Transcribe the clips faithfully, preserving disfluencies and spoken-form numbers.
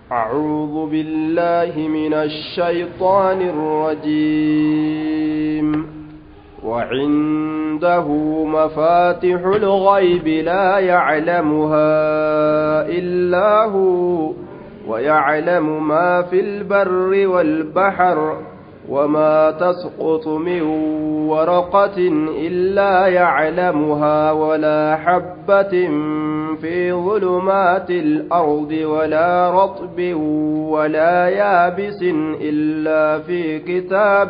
أعوذ بالله من الشيطان الرجيم وعنده مفاتح الغيب لا يعلمها إلا هو ويعلم ما في البر والبحر وما تسقط من ورقة إلا يعلمها ولا حبة في ظلمات الأرض ولا رطب ولا يابس إلا في كتاب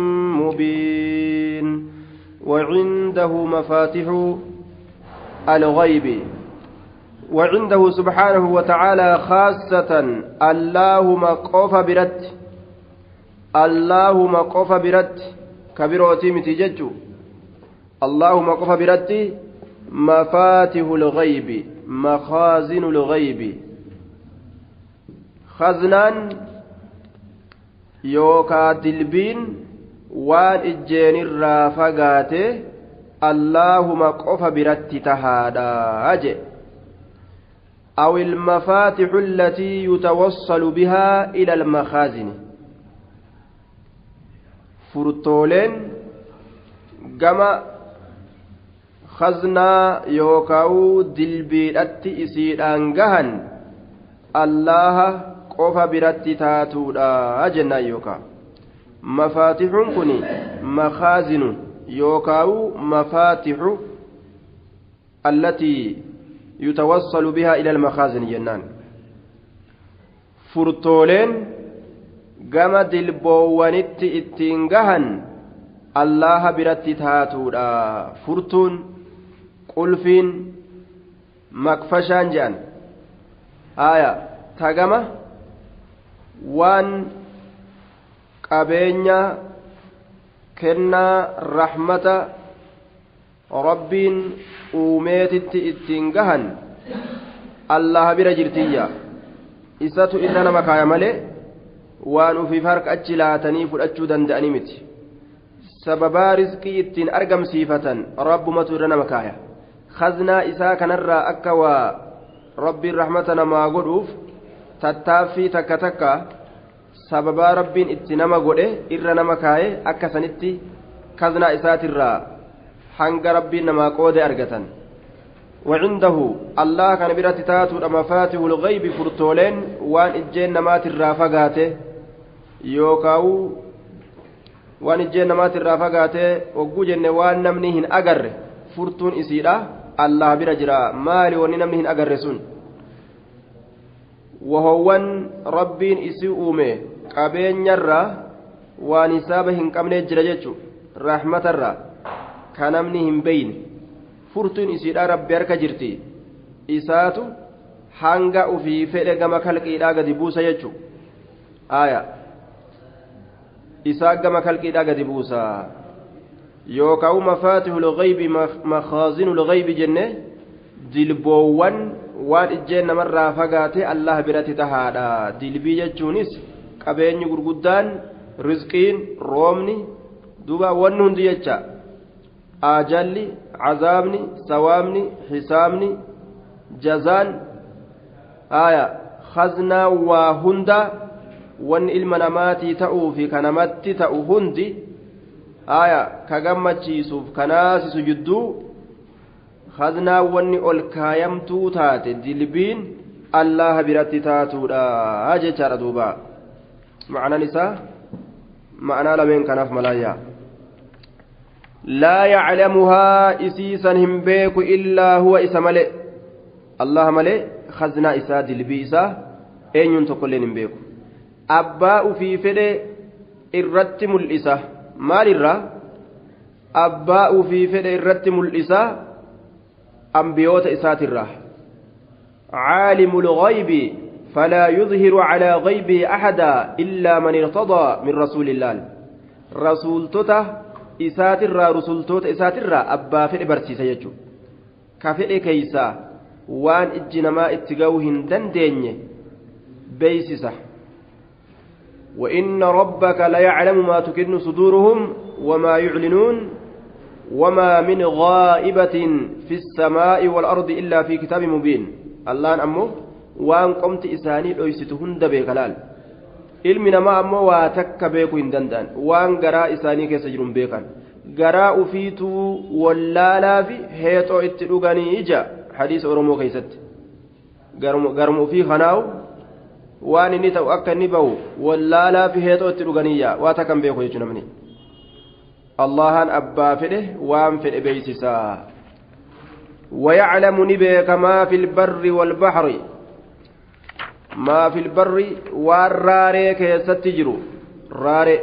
مبين وعنده مفاتح الغيب وعنده سبحانه وتعالى خاصة اللهم قف برت اللهم قف برت كبيروتي متججو اللهم قف برت مفاتح الغيب مخازن الغيب خزنان يوكا دلبين وان اجين الرافقات اللهم قف برت تهادا أجي أو المفاتح التي يتوصل بها إلى المخازن فرطولين كما خزنا يوكاو دلبيدatti isiidhaan gahan allaha qofa biratti taatuudha jenna yookaa mafaatixuun kun makhaazinu yookaawu mafaatixu allatii yutawassalu bihaa ila almakhaazin jennaan furtooleen gama dilboowwanitti ittiin gahan allaha biratti taatuudha furtuun qulfiin makfashaan jedhan aya tagama waan qabeenya kennaa rahmata rabbiin uumeetitti ittiin gahan allaha bira jirtiyya isatu irra nama kaaya malee waan ufiif harka achi laatanii fudhachuu danda'anii miti sababaa rizqii ittiin argamsiifatan rabbumatu irra nama kaaya khaznaa isaa kanarraa akka waa rabbiin rahmata namaa godhuuf tattaaffii takka takka sababaa rabbiin itti nama godhe irra nama kaaye akka sanitti khaznaa isaatirraa hanga rabbiin namaa qoode argatan وعنده الله كان برات تاتو مفاتيح الغيب فرتولين وان اجين نمات الرافقاته يوكاو وان اجين نمات الرافقاته وقوجن وان نمنيهن اقر فرتون اسيرا الله برجرا مالي وان نمنيهن اقر سن وهوان ربين اسيؤومي قابين يرى ونسابهن قمني جرجتشو رحمة الرا كنمنيهن بين furtuun isiidhaa rabbi harka jirti isaatu hanga ufii fedhe gama kalqiidhaa gadi buusa jechu aya isaa gama kalqiidhaa gadi buusa yookaan mafaatihul ghaybi makhazinul ghaybi jenne dilboowwan waan ijjeen namarraa fagaate allah biratti tahaadha dilbii jechuunis qabeenyi gurguddaan rizqiin roobni duuba wanni hundi jecha ajalli عذابني ثوابني حسابني جزان آية خزنا وهندا وان المناماتي تأو في كنماتي تأو هندي آية كغمتي سوف كناسي سجدو خزنا وان الكايمتو تاتي دلبين الله براتي تاتو هاجي تاردوبا معنى نساء معنى لمن كنف ملايا لا يعلمها إسيسا هم بيك إلا هو إسا ملئ الله ملئ خزنا إسا دلبي إسا أين ينتقلين هم بيك أباء في فدي الرتم الإسا مال الرا أباء في فدي الرتم الإسا أنبيوت إسات الرا عالم الغيب فلا يظهر على غيبه أحدا إلا من ارتضى من رسول الله رسول تته isaatirraa rusultoota isaatirraa abbaa fedhe barsiisa jechuudha ka fedhe keeysaa waan ijji namaa itti ga'uu hin dandeenye beeysisa وإن ربك ليعلم ما تكن صدورهم وما يعلنون وما من غائبة في السماء والأرض إلا في كتاب مبين الله أمه waan qomti isaanii dhoysitu hunda beeka laal ilmi namaa ammoo waa takka beekuu hin danda'an waan garaa isaanii keessa jiru hin beekan garaa ufiituu wallaalaa fi heexoo itti dhuganii ija hadiisa oromoo keessatti garuma ufii kanaawu waan inni ta'u akka inni bahu wallaalaa fi heexoo itti dhuganiyya waa takkan beeku jechuun namni allahan abbaa fedhe waan fedhe beeysisaa ويعلم نبيك ما في البر والبحر ما في البر والراري كيستجرو راري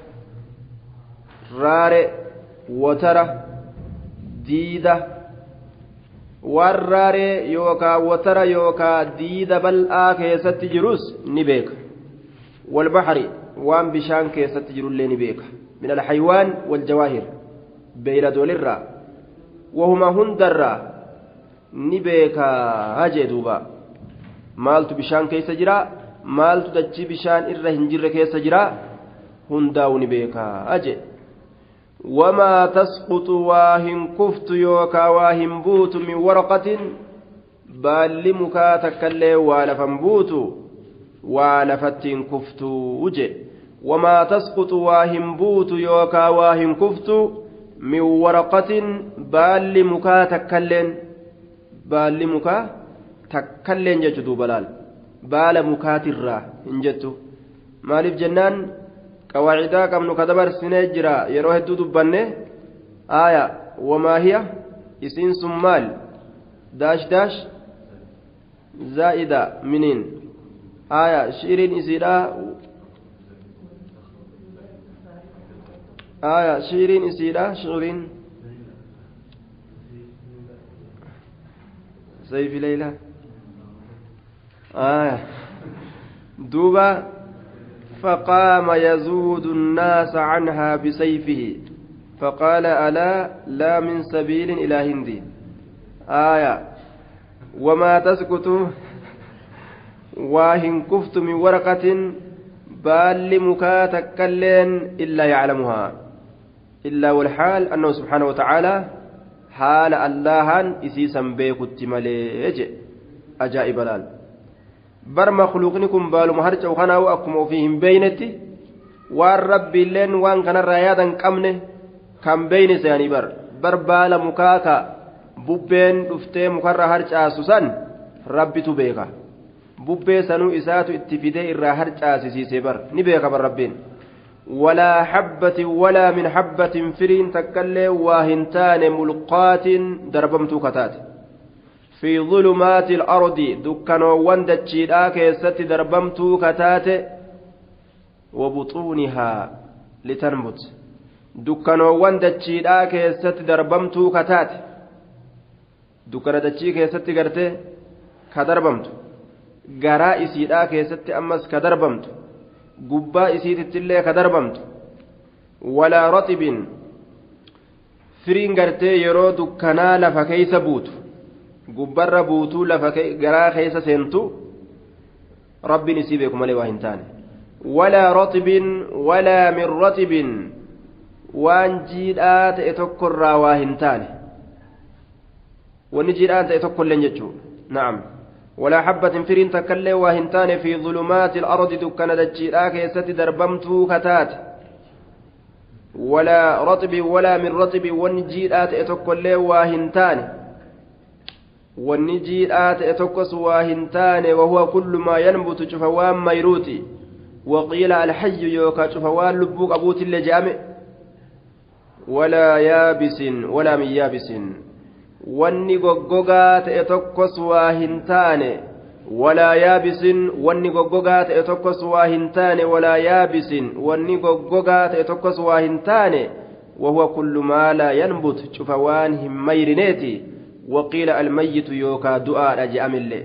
راري وترى ديدة والراري يوكا وترى يوكا ديدة بل آكي ستجروس نبيك والبحر وان بشان كي ستجرو اللي نبيك من الحيوان والجواهر بين دولرا وهما هندرا نبيك هاجي دوبا مالتو بشان كي سجرا مالتو دجي بشان إره هنجر كي سجرا هنداو نبيك هاجي وما تسقط واهن كفت يوكا واهن بوت من ورقة بال مكاتكالي والفن بوت والفتن كفت وجه وما تسقط واهن بوت يوكا واهن كفت من ورقة بال مكاتكالين بال مكاتكالين جتو بلال بال مكاترة انجتو مالف جنان قواعدا كم نكدبر سنجرا يروه الدود بنه آية وما هي اسم سمال داش داش زائدة منين آية شيرين إسيرا آية شيرين إسيرا شيرين سيف ليلى آية دوبا فقام يزود الناس عنها بسيفه فقال ألا لا من سبيل إلى هندي آية وما تسكت واهن كفت من ورقة بال مكاتكلين إلا يعلمها إلا والحال أنه سبحانه وتعالى حال اللهن إسيسا بيكت مليج أجائب لال بر مخلوقني كن بالو مهرج او خنا واكم فيهم بينتي والرب لين وان كان رايادا قمنه كم بين سياني بر بر بالا مكاكا بوبين دفتي مكر هرج اسسن ربي تبيكا بوبي سنو اساتو اتفيدي الرا هرج اسسي بر ني بيكا بر ربين ولا حبة ولا من حبة فرين تكلي واهنتان ملقات دربمتو كتات في ظلمات الأرض دكانو وندتشيدا كيست دربمتو كتات وبطونها لتنبت دكانو وندتشيدا كيست دربمتو كتات دكانو دتشي كيست غرتي كدربمتو غرا إسيدا كيست أمس كدربمتو قبا إسيدت اللي كدربمتو ولا رطب فرين غرتي يرو دكانا لفكيس بوتو gubbarra buutuu lafa garaa keessa seentu rabbiin isii beeku malee waa hin taane walaa ratibin walaa min ratibin waan jiidhaa ta'e tokkorraa waa hin taane wanni jiidhaan ta'e tokkolleen jechuu na'am walaa habbatin firiin takkallee waa hin taane fi zulumaati al-ardi dukkana dachiidhaa keessatti darbamtuu kataate walaa ratibin walaa min ratibin wanni jiidhaa ta'e tokkollee waa hin taane wanni jiidhaa ta'e tokkos waa hin taane wahuwa kullu maa yanbutu cufa waan mayruuti waqiila alhayyu yookaa cufa waan lubbuu qabuutillee je'ame walaa yaabisin walaa min yaabisin wanni goggogaa ta'e tokkos waa hin taane walaa yaabisin wanni goggogaa ta'e tokkos waa hin taane walaa yaabisin wanni goggogaa ta'e tokkos waa hin taane wahuwa kullu maa laa yanbutu cufa waan hin mayrineeti وقيل الميت يوكا دعاء جأم الله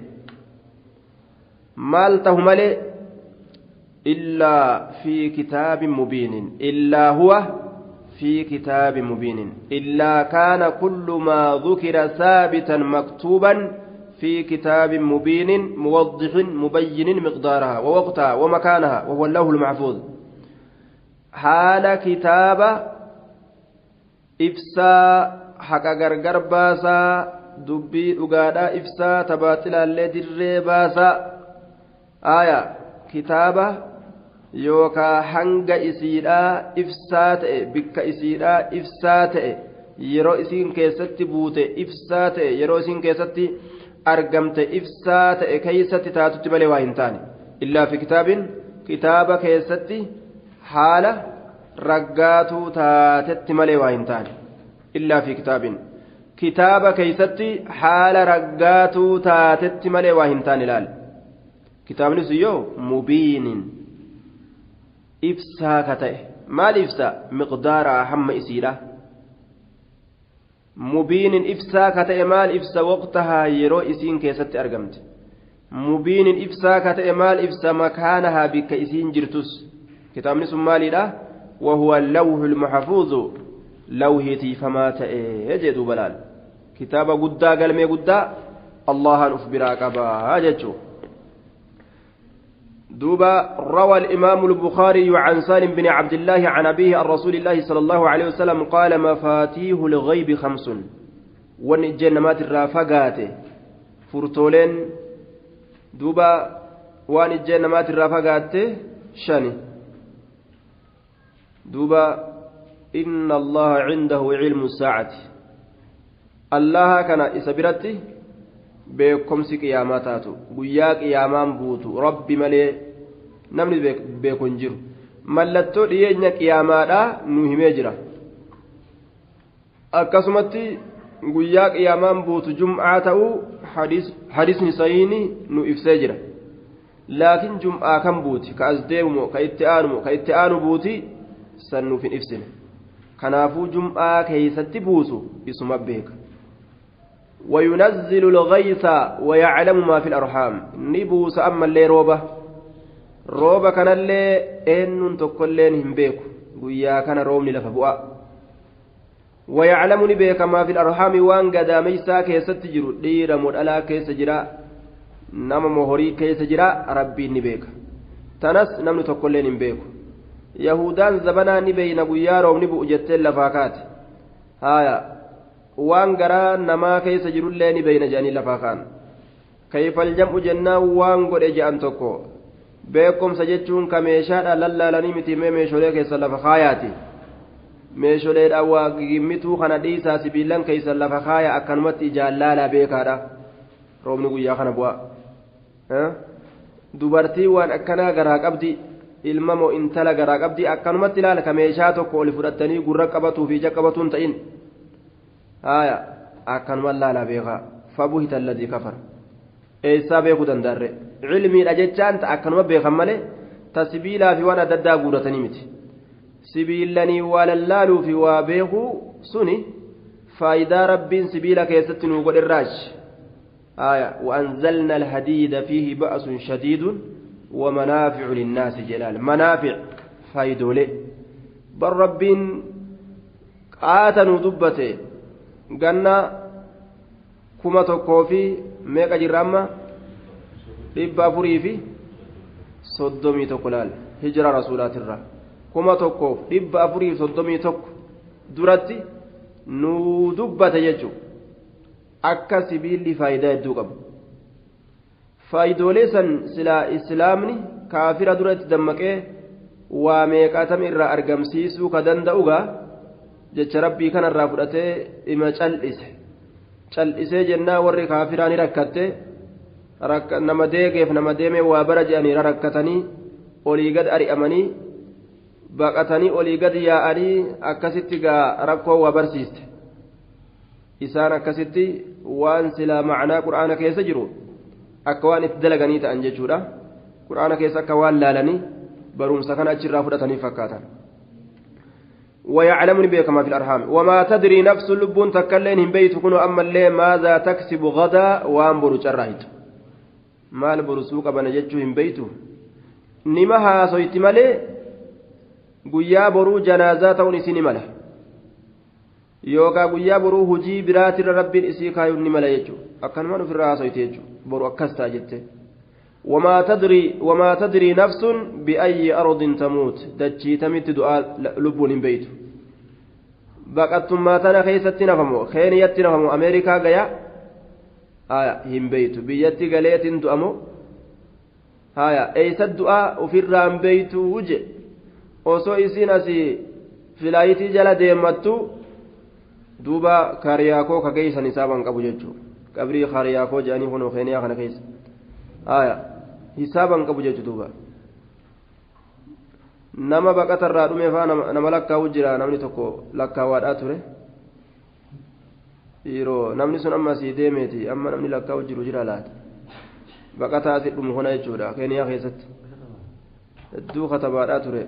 مالته ملئ إلا في كتاب مبين إلا هو في كتاب مبين إلا كان كل ما ذكر ثابتا مكتوبا في كتاب مبين موضح مبين مقدارها ووقتها ومكانها وهو اللوح المحفوظ حال كتاب إفساء حق غرغر باسا dubbii dhugaadhaa ibsaa tabaaxilaallee dirree baasaa aya kitaaba yookaa hanga isiidhaa ibsaa ta'e bikka isiidhaa ibsaa ta'e yeroo isiin keessatti buute ibsaa ta'e yeroo isiin keessatti argamte ibsaa ta'e keessatti taatutti malee waa hin taane illaa fi kitaabin kitaaba keessatti haala raggaatuu taatetti malee waa hin taane illaa fi kitaabin kitaaba keessatti haala raggaatuu taatetti malee waa hin taane ilaal kitaabni sun yoo mubiinin ibsaa ka ta'e maal ibsa miqdaaraa hamma isiidha mubiinin ibsaa ka ta'e maal ibsa waqtahaa yeroo isiin keessatti argamte mubiinin ibsaa ka ta'e maal ibsa makaanahaa bikka isiin jirtus kitaabni sun maaliidha wahuwa lawhul mahfuuzu lawhiitii famaa ta'e jedhu balaal kitaaba guddaa galmee guddaa allahan uf biraa qabaa jechuu دوبا روى الإمام البخاري عن سالم بن عبد الله عن أبيه عن رسول الله صلى الله عليه وسلم قال مفاتيح الغيب خمس ونجنمات الرافقات فرتولين دوبا ونجنمات الرافقات شني دوبا إن الله عنده علم الساعة الله كان إسبرتي beekumsi qiyaamaa taatu guyyaa qiyaamaan buutu rabbi malee namni beeku hin jiru mallattoo dhiyeenya qiyaamaadhaa nu himee jira akkasumatti guyyaa qiyaamaan buutu jum'aa ta'uu hadisni sahiini nu ibsee jira laakiin jum'aa kan buuti ka as deemu ka itti aanu ka itti aanu buuti san nuuf hin ibsine kanaafuu jum'aa keeysatti buusu isuma beeka وينزل الغيث ويعلم ما في الأرحام نبوس أما اللي روبة روبة كان اللي إن تقلين هم بيكو ويا كان رومني لفبؤا ويعلم نبيك ما في الأرحام وان قد ميسا كيس تجرو دير مدألا كيس جرا نما مهوري كيس جرا ربي نبيك تنس نمن تقلين هم بيكو يهودان زبنا نبينا ويا روم نبو جتل لفاكات هايا waan garaa namaa keessa jirullee ni beeyna jedhanii lafaa kaan kayfal jam'u jennaan waan godhe je'an tokko beekumsa jechuun ka meeshaadha lallaalanii miti mee meeshoolee keessa lafa kaayaati meesholeedha waa gimmituu kana dhiisaa sibiilan keessa lafa kaaya akkanumatti ijaan laalaa beekaadha roobni guyyaa kana bu'a dubartii waan akkanaa garaa qabdi ilma moo intala garaa qabdi akkanumatti laala ka meeshaa tokko oli fudhattanii gurra qabatuu fi ija qabatuun ta'in آية أكن ولا لا بيغا فبهت الذي كفر إيسا بيغو دندار علمي الأججان أكن وبيغا مالي تسبيلا في وانا ددا قولة نمت سبيلني وللالو في وابيغو سني فإذا رب سبيلا كيستن وقل الراج آية وأنزلنا الحديد فيه بأس شديد ومنافع للناس جلال منافع فايدولي بل رب قاتنوا دبته ganna kuma tokkoo fi meeqa jirra amma dhibba afurii fi soddomii tokko laal hijira rasuulaatirra kuma tokkoof dhibba afurii fi soddomii tokko duratti nu dubbate jechu akka sibiilli faayidaa hedduu qabu faayidoolee san silaa islaamni kaafira duratti dammaqee waa meeqatam irraa argamsiisuu ka danda'ugaa jecha rabbii kanarraa fudhatee ima cal'ise cal'isee jennaa warri kaafiraa ni rakkatte nama deegeef nama deemee waa bara je'anii rakkatanii olii gad ari'amanii baqatanii olii gad yaa'anii akkasitti gaa rakkoo waa barsiiste isaan akkasitti waan silaa macnaa qur'aana keessa jiru akka waan itti dalaganii ta'an jechuudha qur'aana keessa akka waan laalanii barumsa kana achirraa fudhatanii fakkaatan ويعلمني بك ما في الأرحام وما تدري نفس اللبون تكلين بيت كنوا أما اللي ماذا تكسب غدا وأنبر جرايت ما البرسوك بنجتهم بيته نمها سويت مالي قيا برو جنازات ونسين ماله يوكا قيا برو هجي برات رب إسيكا يوني ماله يجو أكن ما نفر سويت يجو برو أكستا جته وما تدري وما تدري نفس بأي أرض تموت دجي تمت دعاء لبون بيت بقت ما تنا خيست نفمو خين يت نفمو أمريكا جيا haya hin beeytu biyyatti galeetin du'amoo haya eeysa du'aa ofirraa hin beeytu je osoo isiin asii filaayitii jala deemattu duuba kaariyaakoo ka geeysan hisaaban qabu jechuudha qabrii kaariyaakoo jedhanii kunoo keeniyaa kana keessa haya hisaaban qabu jechuudha duuba nama baqatarraa dhume faa nama lakkaa'u jira namni tokko lakkaawaadhaa ture yeroo namni sun amma asii deemeeti amma namni lakkaa'u jiru jira laata baqataa asii dhumu kana jechuudha keeniyaa keessatti hedduu katabaadhaa ture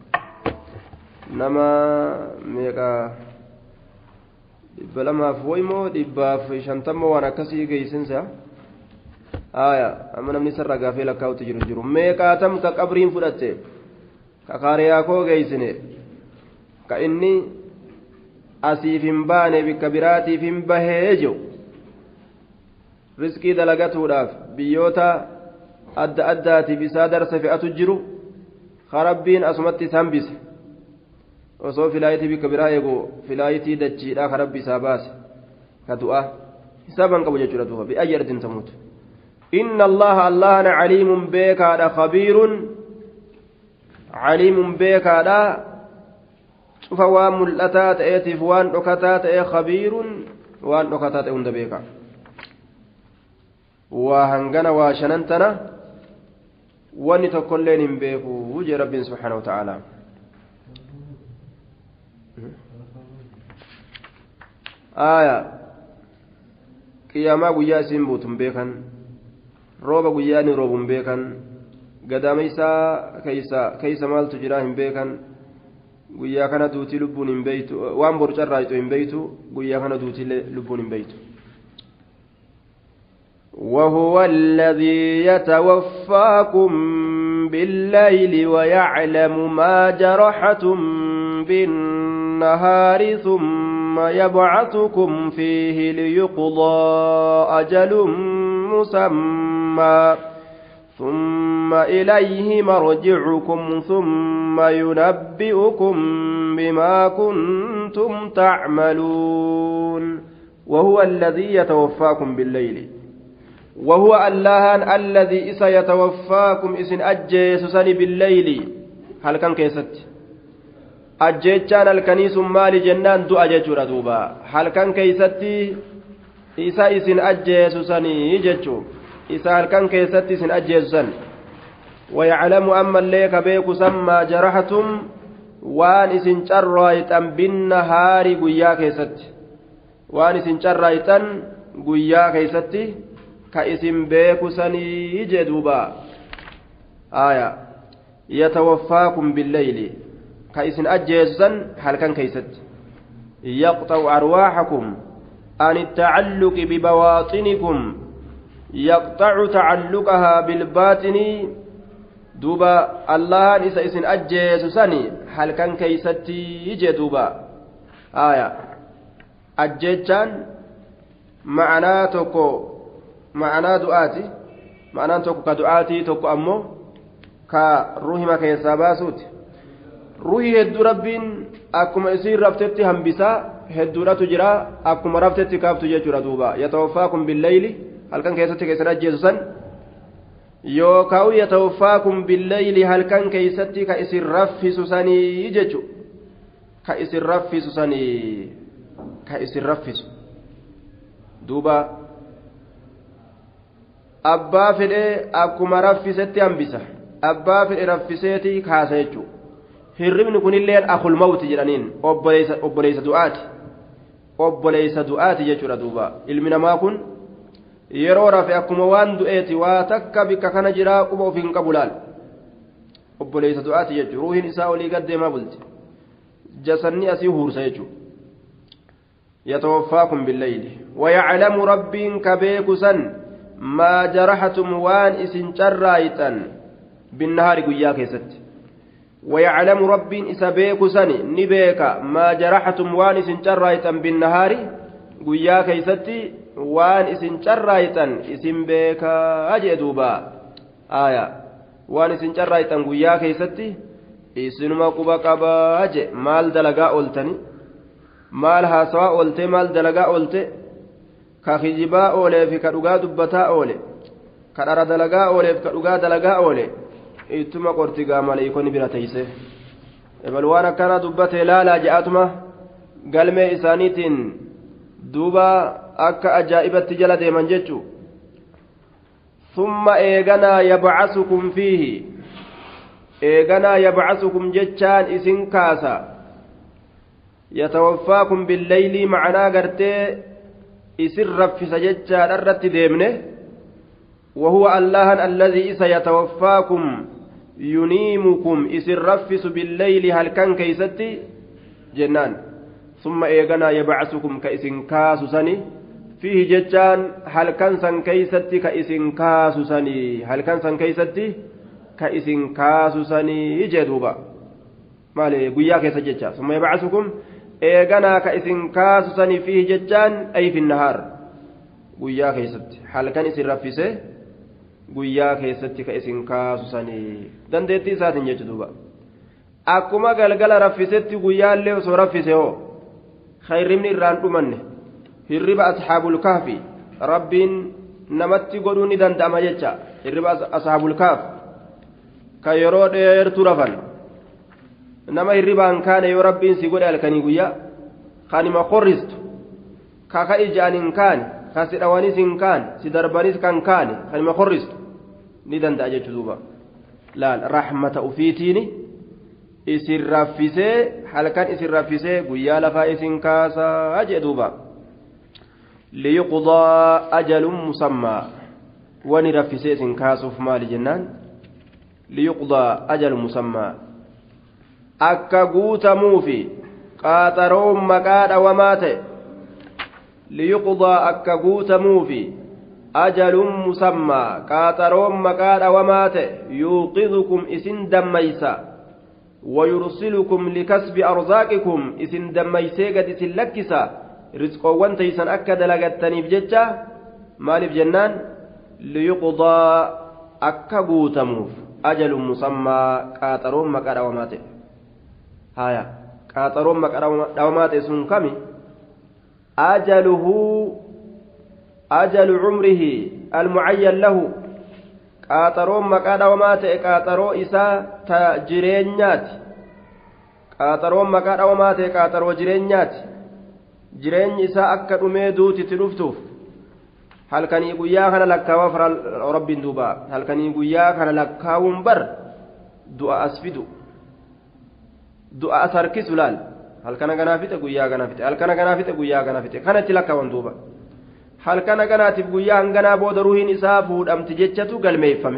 nama meeqa dhibba lamaaf woymoo dhibbaaf shantamma waan akkasii geessinsa haya amma namni sarara gaafee lakkaa'utti jiru jiru meeqaatam ka qabriin fudhatte ka kaariyaakoo geessine ka inni asiif hin baane bikka biraatiif hin bahee jiru riskii dalagatuudhaaf biyyoota adda addaatiif isaa darsa fe'atu jiru karabbiin asumatti hambise osoo filaayitii bikka biraa eegu filaayitii dachiidhaa karabbi isaa baase ka du'a hisaaban qabu jechuudha duuba bi'ayyi ardin tamuutu inna allaha allahana caliimun beekaadha khabiirun caliimun beekaadha cufa waan mul'ataa ta'eetiif waan dhokataa ta'e khabiirun waan dhokataa ta'e hunda beeka waa hangana waa shanantana wanni tokkolleen hin beeku jee rabbiin subhaanahu wa ta'aalaa aya qiyaamaa guyyaa isiin buutun beekan rooba guyyaa ni roobun beekan gadaameysaa keeysa keeysa maaltu jira hin beekan guyyaa kana duutii lubbuun hin beeytu waan borcarraayitu hin beeytu guyyaa kana duutii lubbuun hin beeytu وهو الذي يتوفاكم بالليل ويعلم ما جرحتم بالنهار ثم يبعثكم فيه ليقضى أجل مسمى ثم إليه مرجعكم ثم ينبئكم بما كنتم تعملون وهو الذي يتوفاكم بالليل وهو الله الذي إسا يتوفاكم إسن أجيسسني بالليل هل كان كيست أجيتشان الكنيس مال جنان دو أجيجور دوبا هل كان كيستي إسا إسن أجيسسني يجيجو إسا هل كان كيستي إسن أجيسسن ويعلم أما الليك بيك سما جرحتم وان إسن شرايتن بالنهار قيا كيست وان إسن شرايتن قيا كيستي ka isin beeku sanii jee duuba aya yatawaffaakum billayli ka isin ajjeessan halkan keeysatti yaqxa'u arwaaxakum an ittacalluqi bibawaaxinikum yaqxacu tacalluqahaa bilbaatini duuba allahan isa isin ajjeesu sani halkan keeysatti jee duuba aya ajjeechaan ma'anaa tokko ma'anaa du'aati ma'anaan tokko ka du'aatii tokko ammoo ka ruhima keessaa baasuuti ruhi hedduu rabbiin akkuma isiin raftetti hambisaa hedduudhatu jira akkuma raftetti kaaftu jechuudha duuba yatawaffaakum billayli halkan keessatti keessan ajjeesu san yookaan yatawaffaakum billayli halkan keessatti ka isin raffisu sanii jechu ka isin raffisu sanii ka isin raffisu duuba abbaa fedhee akkuma raffisetti hambisa abbaa fedhe raffiseeti kaasa jechuudha hirribni kunilleen akul mawti jedhaniin obboleessa du'aati obboleessa du'aati jechuudha duuba ilmi namaa kun yeroo rafe akkuma waan du'eeti waa takka bikka kana jiraa quba ofiin qabu laal obboleessa du'aati jechuudha ruuhiin isaa olii gaddeemaa bulti jasanni asii huursa jechuudha yatawaffaakum billayli wayaclamu rabbiin kabeeku san ما جرحتم وان اسن جرايتا بالنهار قيا كيست ويعلم رب إسابيك سني نبيك ما جرحتم وان اسن جرايتا بالنهار قيا كيست وان اسن جرايتا اسن بيك أجدوبا آية وان اسن جرايتا قيا كيست اسن مقبا قبا أجي مال دلقاء أولتني مال هاسوا أولتي مال دلقاء أولتي ka kijibaa oolee fi ka dhugaa dubbataa oole ka dhara dalagaa ooleef ka dhugaa dalagaa oole ittuma qortigaa maleeykonni bira teeyse ebal waan akkana dubbatee laalaa je'atuma galmee isaaniitiin duuba akka ajaa'ibatti jala deeman jechuu ثم إيغنا يبعثكم فيه إيغنا يبعثكم جتشان إسن كاسا يتوفاكم بالليل معنا قرتي إسن رفس جتشان الرت ديمنه وهو الله الذي سيتوفاكم ينيمكم إسن رفس بالليل هل كان كيستي جنان ثم إيغنا يبعثكم كإسن كاسو سني فيه جتان هل كان سن كيستي كإسن كاسو سني هل كان سن كيستي كإسن كاسو سني جدوبا مالي قويا كيس جتان ثم يبعثكم إيغنا كإسن كاسو سني فيه جتان أي في النهار قويا كيستي هل كان إسن رفسه قويا كيستي كإسن كاسو سني دندتي ساتن جدوبا أكما قلقل رفستي قويا اللي وصو رفسه خير من الران أمنه hirriba ashaabul kahfi rabbiin namatti godhuu ni danda'ama jecha hirriba ashaabul kahf ka yeroo dheertu rafan nama hirribaan kaane yoo rabbiin si godhe halkanii guyyaa kanima qorristu ka ka ijaan hin kaane ka si dhawanis hin kaane si darbanis kan kaane kanima qorristu ni danda'a jechuu duuba laal rahmata ufiitiini isin raffisee halkan isin raffisee guyyaa lafaa isin kaasaa jee duuba ليقضى أجل مسمى ونرفسيس كاسف مال جنان ليقضى أجل مسمى أكا قوت موفي قاتروم مكاد ومات ليقضى أكا قوت موفي أجل مسمى قاتروم مكاد ومات يوقظكم إسن دميسا ويرسلكم لكسب أرزاقكم إسن دميسي قد إسن لكسا rizqoowwan taysan akka dalagattaniif jecha maaliif jennaan liyuqdaa akka guutamuuf ajalun musammaa qaaxaroon maqaa dhawamaa ta'e haya qaaxaroon maqaa dhawamaa ta'e sun kami ajaluhu ajalu cumrihi almucayyan lahu qaaxaroon maqaa dhawamaa ta'e qaaxaroo isaa ta jireenyaati qaaxaroon maqaa dhawamaa ta'e qaaxaroo jireenyaati jireenyi isaa akka dhumee duutitti dhuftuuf halkanii guyyaa kana lakkaawaa fara rabbiin duuba halkanii guyyaa kana lakkaawuun bar du'a as fidu du'a as harkisu laal halkana ganaa fixe guyyaa ganaa fixe halkana ganaa fixe guyyaa ganaa fixe kanatti lakkaawan duuba halkana ganaatiif guyyaa hanganaa booda ruhiin isaa fuudhamti jechatu galmeeffame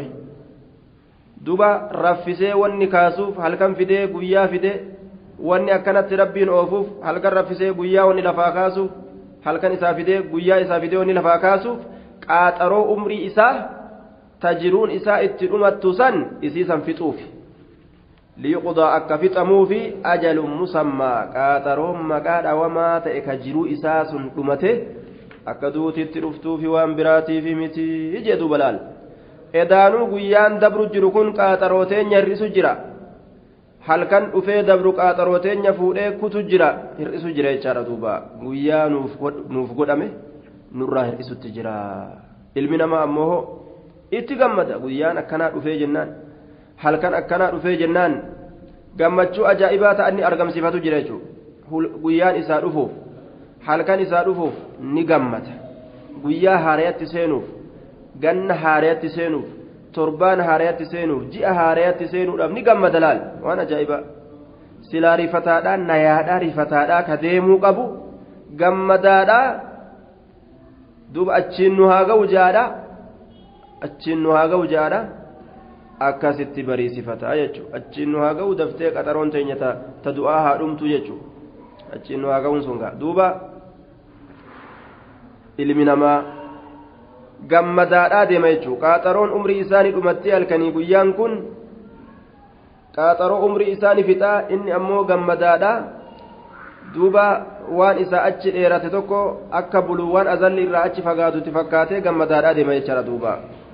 duuba raffisee wanni kaasuuf halkan fidee guyyaa fidee wanni akkanatti rabbiin oofuuf halkan raffisee guyyaa wanni lafaa kaasuuf halkan isaa fidee guyyaa isaa fidee wanni lafaa kaasuuf qaaxaroo umrii isaa tajiruun isaa itti dhumattu san isiisan fixuuf liyuqdaa akka fixamuufi ajalun musammaa qaaxaroon maqaa dhawamaa ta'e ka jiruu isaa sun dhumate akka duutitti dhuftuufi waan biraatiifi miti jedhu balaal edaanuu guyyaan dabru jiru kun qaaxarooteenya hir'isu jira halkan dhufee dabru qaaxarooteenya fuudhee kutu jira hir'isu jira jechaadha duuba guyyaa nuuf godhame nurraa hir'isutti jira ilmi namaa ammoo itti gammada guyyaan akkanaa dhufee jennaan halkan akkanaa dhufee jennaan gammachuu ajaa'ibaa ta'an argamsiifatu jira jechuudha guyyaan isaa dhufuuf halkan isaa dhufuuf ni gammada guyyaa haarayatti seenuuf ganna haarayatti seenuuf torbaan haarayatti seenuuf ji'a haarayatti seenuudhaaf ni gammada laal waan ajaa'ibaa silaa rifataadhaan nayaadhaa rifataadhaa ka deemuu qabu gammadaadhaa duuba achiin nu haa ga'u jaadha achiin nu haa ga'u jaadha akkasitti bariisifataa jechuudha achiin nu haa ga'u daftee qaxaroon teenya ta du'aa haa dhumtu jechuudha achiin nu haa ga'uun sun gaa duuba ilmi namaa gammadaadhaa deema jechuudha qaaxaroon umrii isaanii dhumatti halkanii guyyaan kun qaaxaroo umrii isaanii fixaa inni ammoo gammadaadhaa duuba waan isaa achi dheerate tokko akka buluuwwan azalli irraa achi fagaatutti fakkaatee gammadaadhaa deema jechaadha duuba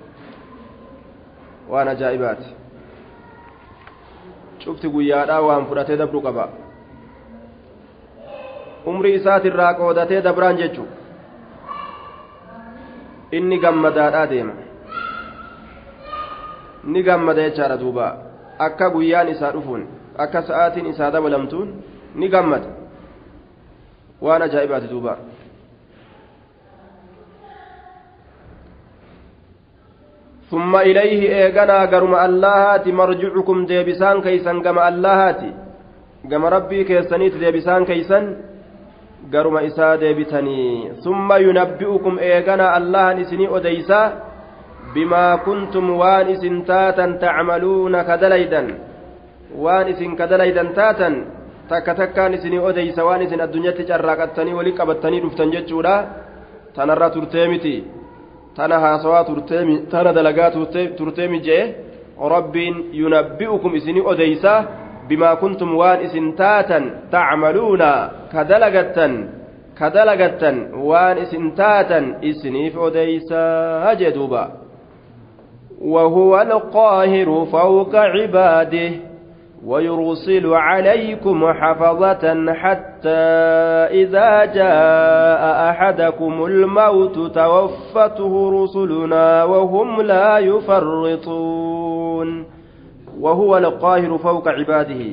waan ajaa'ibaati cufti guyyaadhaa waan fudhatee dabru qaba umrii isaatirraa qoodatee dabraan jechuudha inni gammadaadhaa deema ni gammada jechaadha duuba akka guyyaan isaa dhufuun akka sa'aatiin isaa dabalamtuun ni gammada waan ajaa'ibaati duuba ثم إليه إيغانا غرم اللهاتي مرجعكم ديبسان كيسان غم اللهاتي غم ربي كيسانيت ديبسان كيسان غرم إسا ديبتني ثم ينبئكم إيغانا الله نسني أديسا بما كنتم وان إسن تاتا تعملون كدليدا وان إسن كدليدا تاتا تكا تكا نسني أديسا وان إسن الدنيا تجرقتني ولقبتني رفتن جتشولا تنرى ترتيمتي tana haasawaa turteemi tana dalagaa turteemi jee rabbiin yunabbi'ukum isini odeysa bimaa kuntum waan isin taatan tacmaluuna kadalagattan kadalagattan waan isin taatan isiniif odeysaa jee duuba وهو القاهر فوق عباده ويرسل عليكم حفظة حتى إذا جاء أحدكم الموت توفته رسلنا وهم لا يفرطون وهو القاهر فوق عباده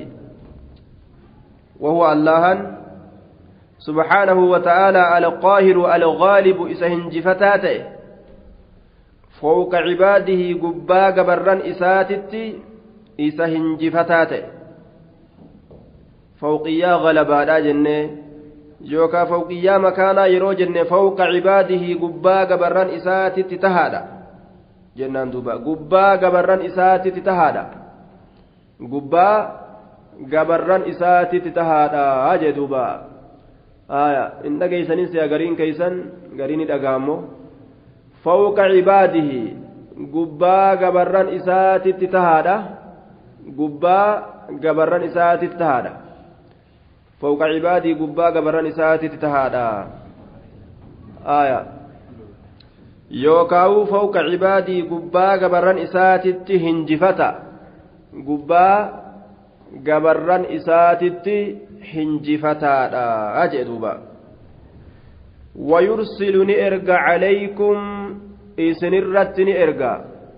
وهو الله سبحانه وتعالى القاهر الغالب إسهنجفتاته فوق عباده قبا قبرا إساتتي isa hinjifataa ta'e fawqiyyaa galabaadhaa jenne yookaan fawqiyyaa makaanaa yeroo jenne fawqa cibaadihi gubbaa gabarran isaatitti tahaadha jennaan duuba gubbaa gabarran isaatitti tahaadha gubbaa gabarran isaatitti tahaadha jee duuba aya in dhageeysanin siya gariin keeysan gariin dhagaammo fawqa cibaadihi gubbaa gabarran isaatitti tahaadha gubbaa gabarran isaatitti tahaadha fawqa cibaadii gubbaa gabarran isaatitti tahaadha aya yookaa'u fawqa cibaadii gubbaa gabarran isaatitti hinjifata gubbaa gabarran isaatitti hinjifataadha jee duuba wayursilu ni erga calaykum isinirratti ni erga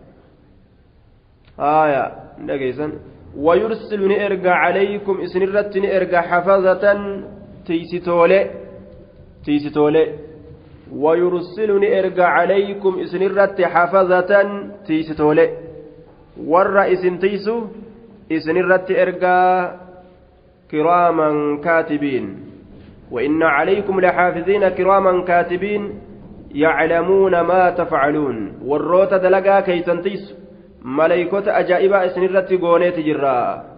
aya dhageysan wayursilu ni erga calaykum isinirratti ni erga xafazatan tiisitoole tiisitoole wayursilu ni erga calaykum isinirratti xafazatan tiisitoole warra isin tiisu isinirratti ergaa kiraaman kaatibiin وإن عليكم لحافظين كراما كاتبين يعلمون ما تفعلون والروت دلقا كي تنتيس ملائكة أجائبا إسنرت قونيت جرا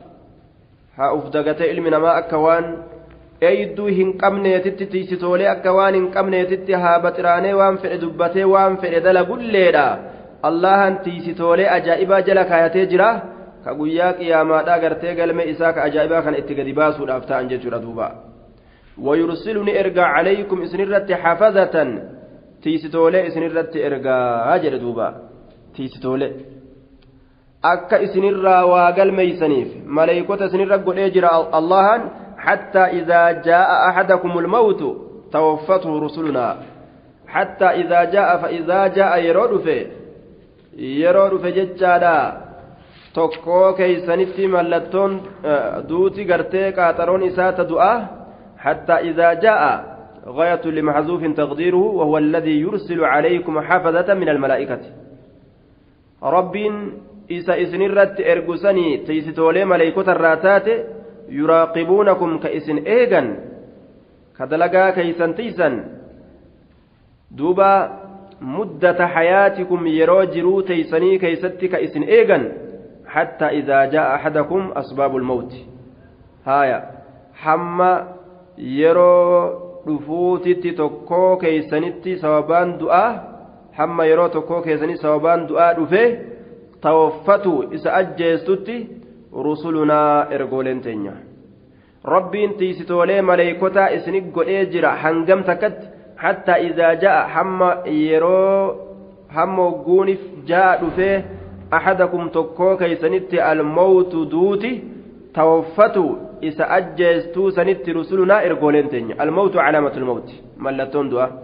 ها أفدقت علمنا ما أكوان أيدو هنقمني تتتيس تولي أكوان هنقمني تتها بطراني وانفع دبتي وانفع دلق الليلة الله انتيس تولي أجائبا جلك آياتي جرا كقوياك يا ما داقرتي قلمي إساك أجائبا كان اتقدباس والأفتان ججر دوبا ويرسلني إرجع عليكم إسنرت حفظة تيستولي إسنرت إرجع أجر دوبا تيستولي أكا إسنرا وقال ميسنيف ملايكة إسنرا قل إجرا الله حتى إذا جاء أحدكم الموت توفته رسلنا حتى إذا جاء فإذا جاء يرود في يرود في ججالا tokkoo keeysanitti mallattoon duuti gartee qaaxaroon isaa ta du'a حتى إذا جاء غاية لمحذوف تقديره وهو الذي يرسل عليكم حفظة من الملائكة رب إسا إسنرت إرقسني تيستولي ملائكة الراتات يراقبونكم كإسن إيغا كدلقا كيسن تيسن دوبا مدة حياتكم يروجروا تيسني كيست كإسن إيغا حتى إذا جاء أحدكم أسباب الموت هايا حما yeroo dhufuutitti tokkoo keeysanitti sababaan du'aa hamma yeroo tokkoo keeysanii sababaan du'aa dhufe tawaffatu isa ajjeestutti rusulunaa ergooleen teenya rabbiin tiisitoolee maleeykotaa isini godhee jira hangam takkatti hattaa idaa ja'a hamma yeroo hamma ogguunif ja'a dhufe ahadakum tokkoo keeysanitti almawtu duuti tawaffatu إذا أجزتو سنت رسولنا إرجولين تاني الموت علامة الموت ملتون دوا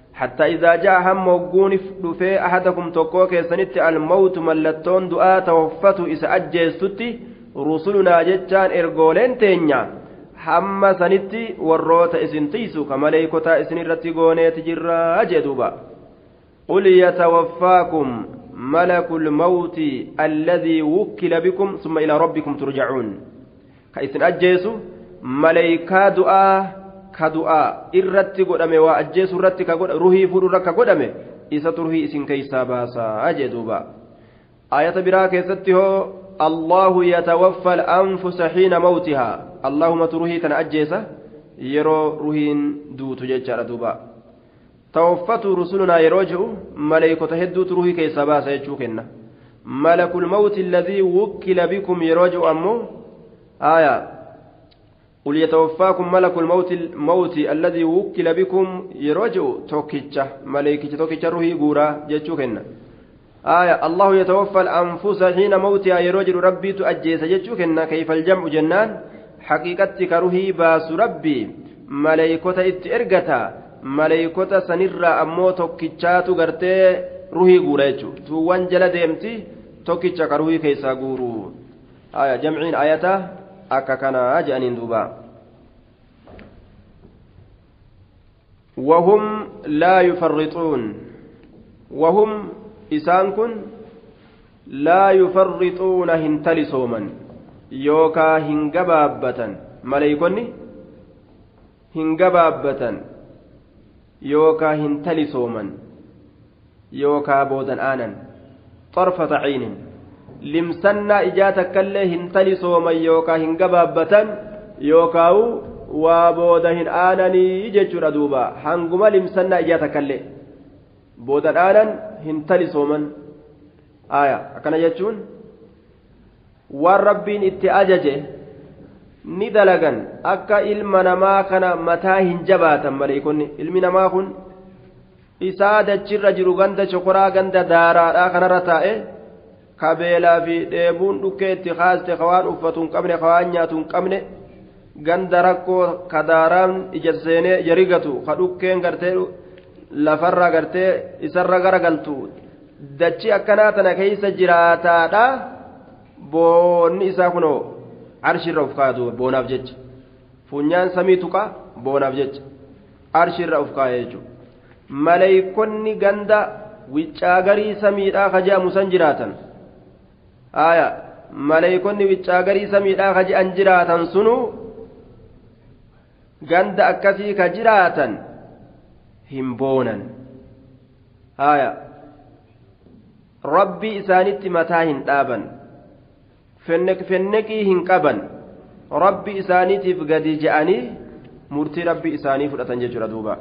حتى إذا جاء هم وقون دفي أحدكم توكوك سنت الموت ملتون دعاء توفته إسا أجيستي رسلنا جتان إرغولين تينيا هم سنت وروت إسنتيسو كمليكوتا إسنرتي غوني تجرى أجدوبا قل يتوفاكم ملك الموت الذي وكل بكم ثم إلى ربكم ترجعون كإسن أجيسو ملائكة دعاء كدعاء إرتي قدامي وأجيسو رتي كقدامي روحي فرورك قدامي إسا تروحي إسن كيسا باسا أجدوبا آية براك يستيه الله يتوفى الأنفس حين موتها اللهم تروحي تنأجيسا يرو روحين دوتو جيجار دوبا توفت رسلنا يروجعوا ملائكة هدو تروحي كيسا باسا يجوكنا ملك الموت الذي وكل بكم يروجع أمو آية قل يتوفاكم ملك الموت الموت الذي وكل بكم يروجع توكيتشا ملائكة توكيتشا روحي غورا يجوكنا آية الله يتوفى الأنفس حين موتها يروجع ربي تؤجيس يجوكنا كيف الجمع جنان حقيقتك روحي باس ربي ملائكة اتئرقتا ملائكة سنرى أمو توكيتشاتو غرتي روحي غورا يجو توان جل ديمتي توكيتشا كروحي كيسا غورو آية جمعين آياتا أكا كان أجأنين دوبا وهم لا يفرطون وهم إسانكن لا يفرطون هنتلي صوما يوكا هنقبابة ملايكوني هنقبابة يوكا هنتلي صوما يوكا بودا آنا طرفة عين limsanna ijaa takkallee hin tali sooman yookaa hin gabaabbatan yookaawu waa booda hin aananii jechuudha duuba hanguma limsanna ijaa takkallee boodan aanan hin tali sooman aya akkana jechuun waan rabbiin itti ajaje ni dalagan akka ilma namaa kana mataa hin jabaatan maleeykonni ilmi namaa kun isaa dachirra jiru ganda shokoraa ganda daaraadhaa kanarra taa'e kabeelaa fi dheebuun dhukkee itti kaaste kawaan uffatu hin qabne kawaan nyaatu hin qabne ganda rakkoo kadaaraan ija seenee ija rigatu ka dhukkeen gartee lafarra gartee isarra garagaltu dachi akkanaa tana keeysa jiraataadha boonni isaa kunoo arshirra uf kaa'atu boonaaf jecha funyaan samii tuqa boonaaf jecha arshirra uf kaa'e jechuudha maleeykonni ganda wiccagarii samiidhaa kajaamu san jiraatan aya maleeykonni wiccagarii samiidhaa kaji'an jiraatan sunu ganda akkasii ka jiraatan hin boonan aya rabbii isaanitti mataa hin dhaaban fenneqii hin qaban rabbii isaaniitiif gadi je'anii murtii rabbii isaanii fudhatan jechuudha duuba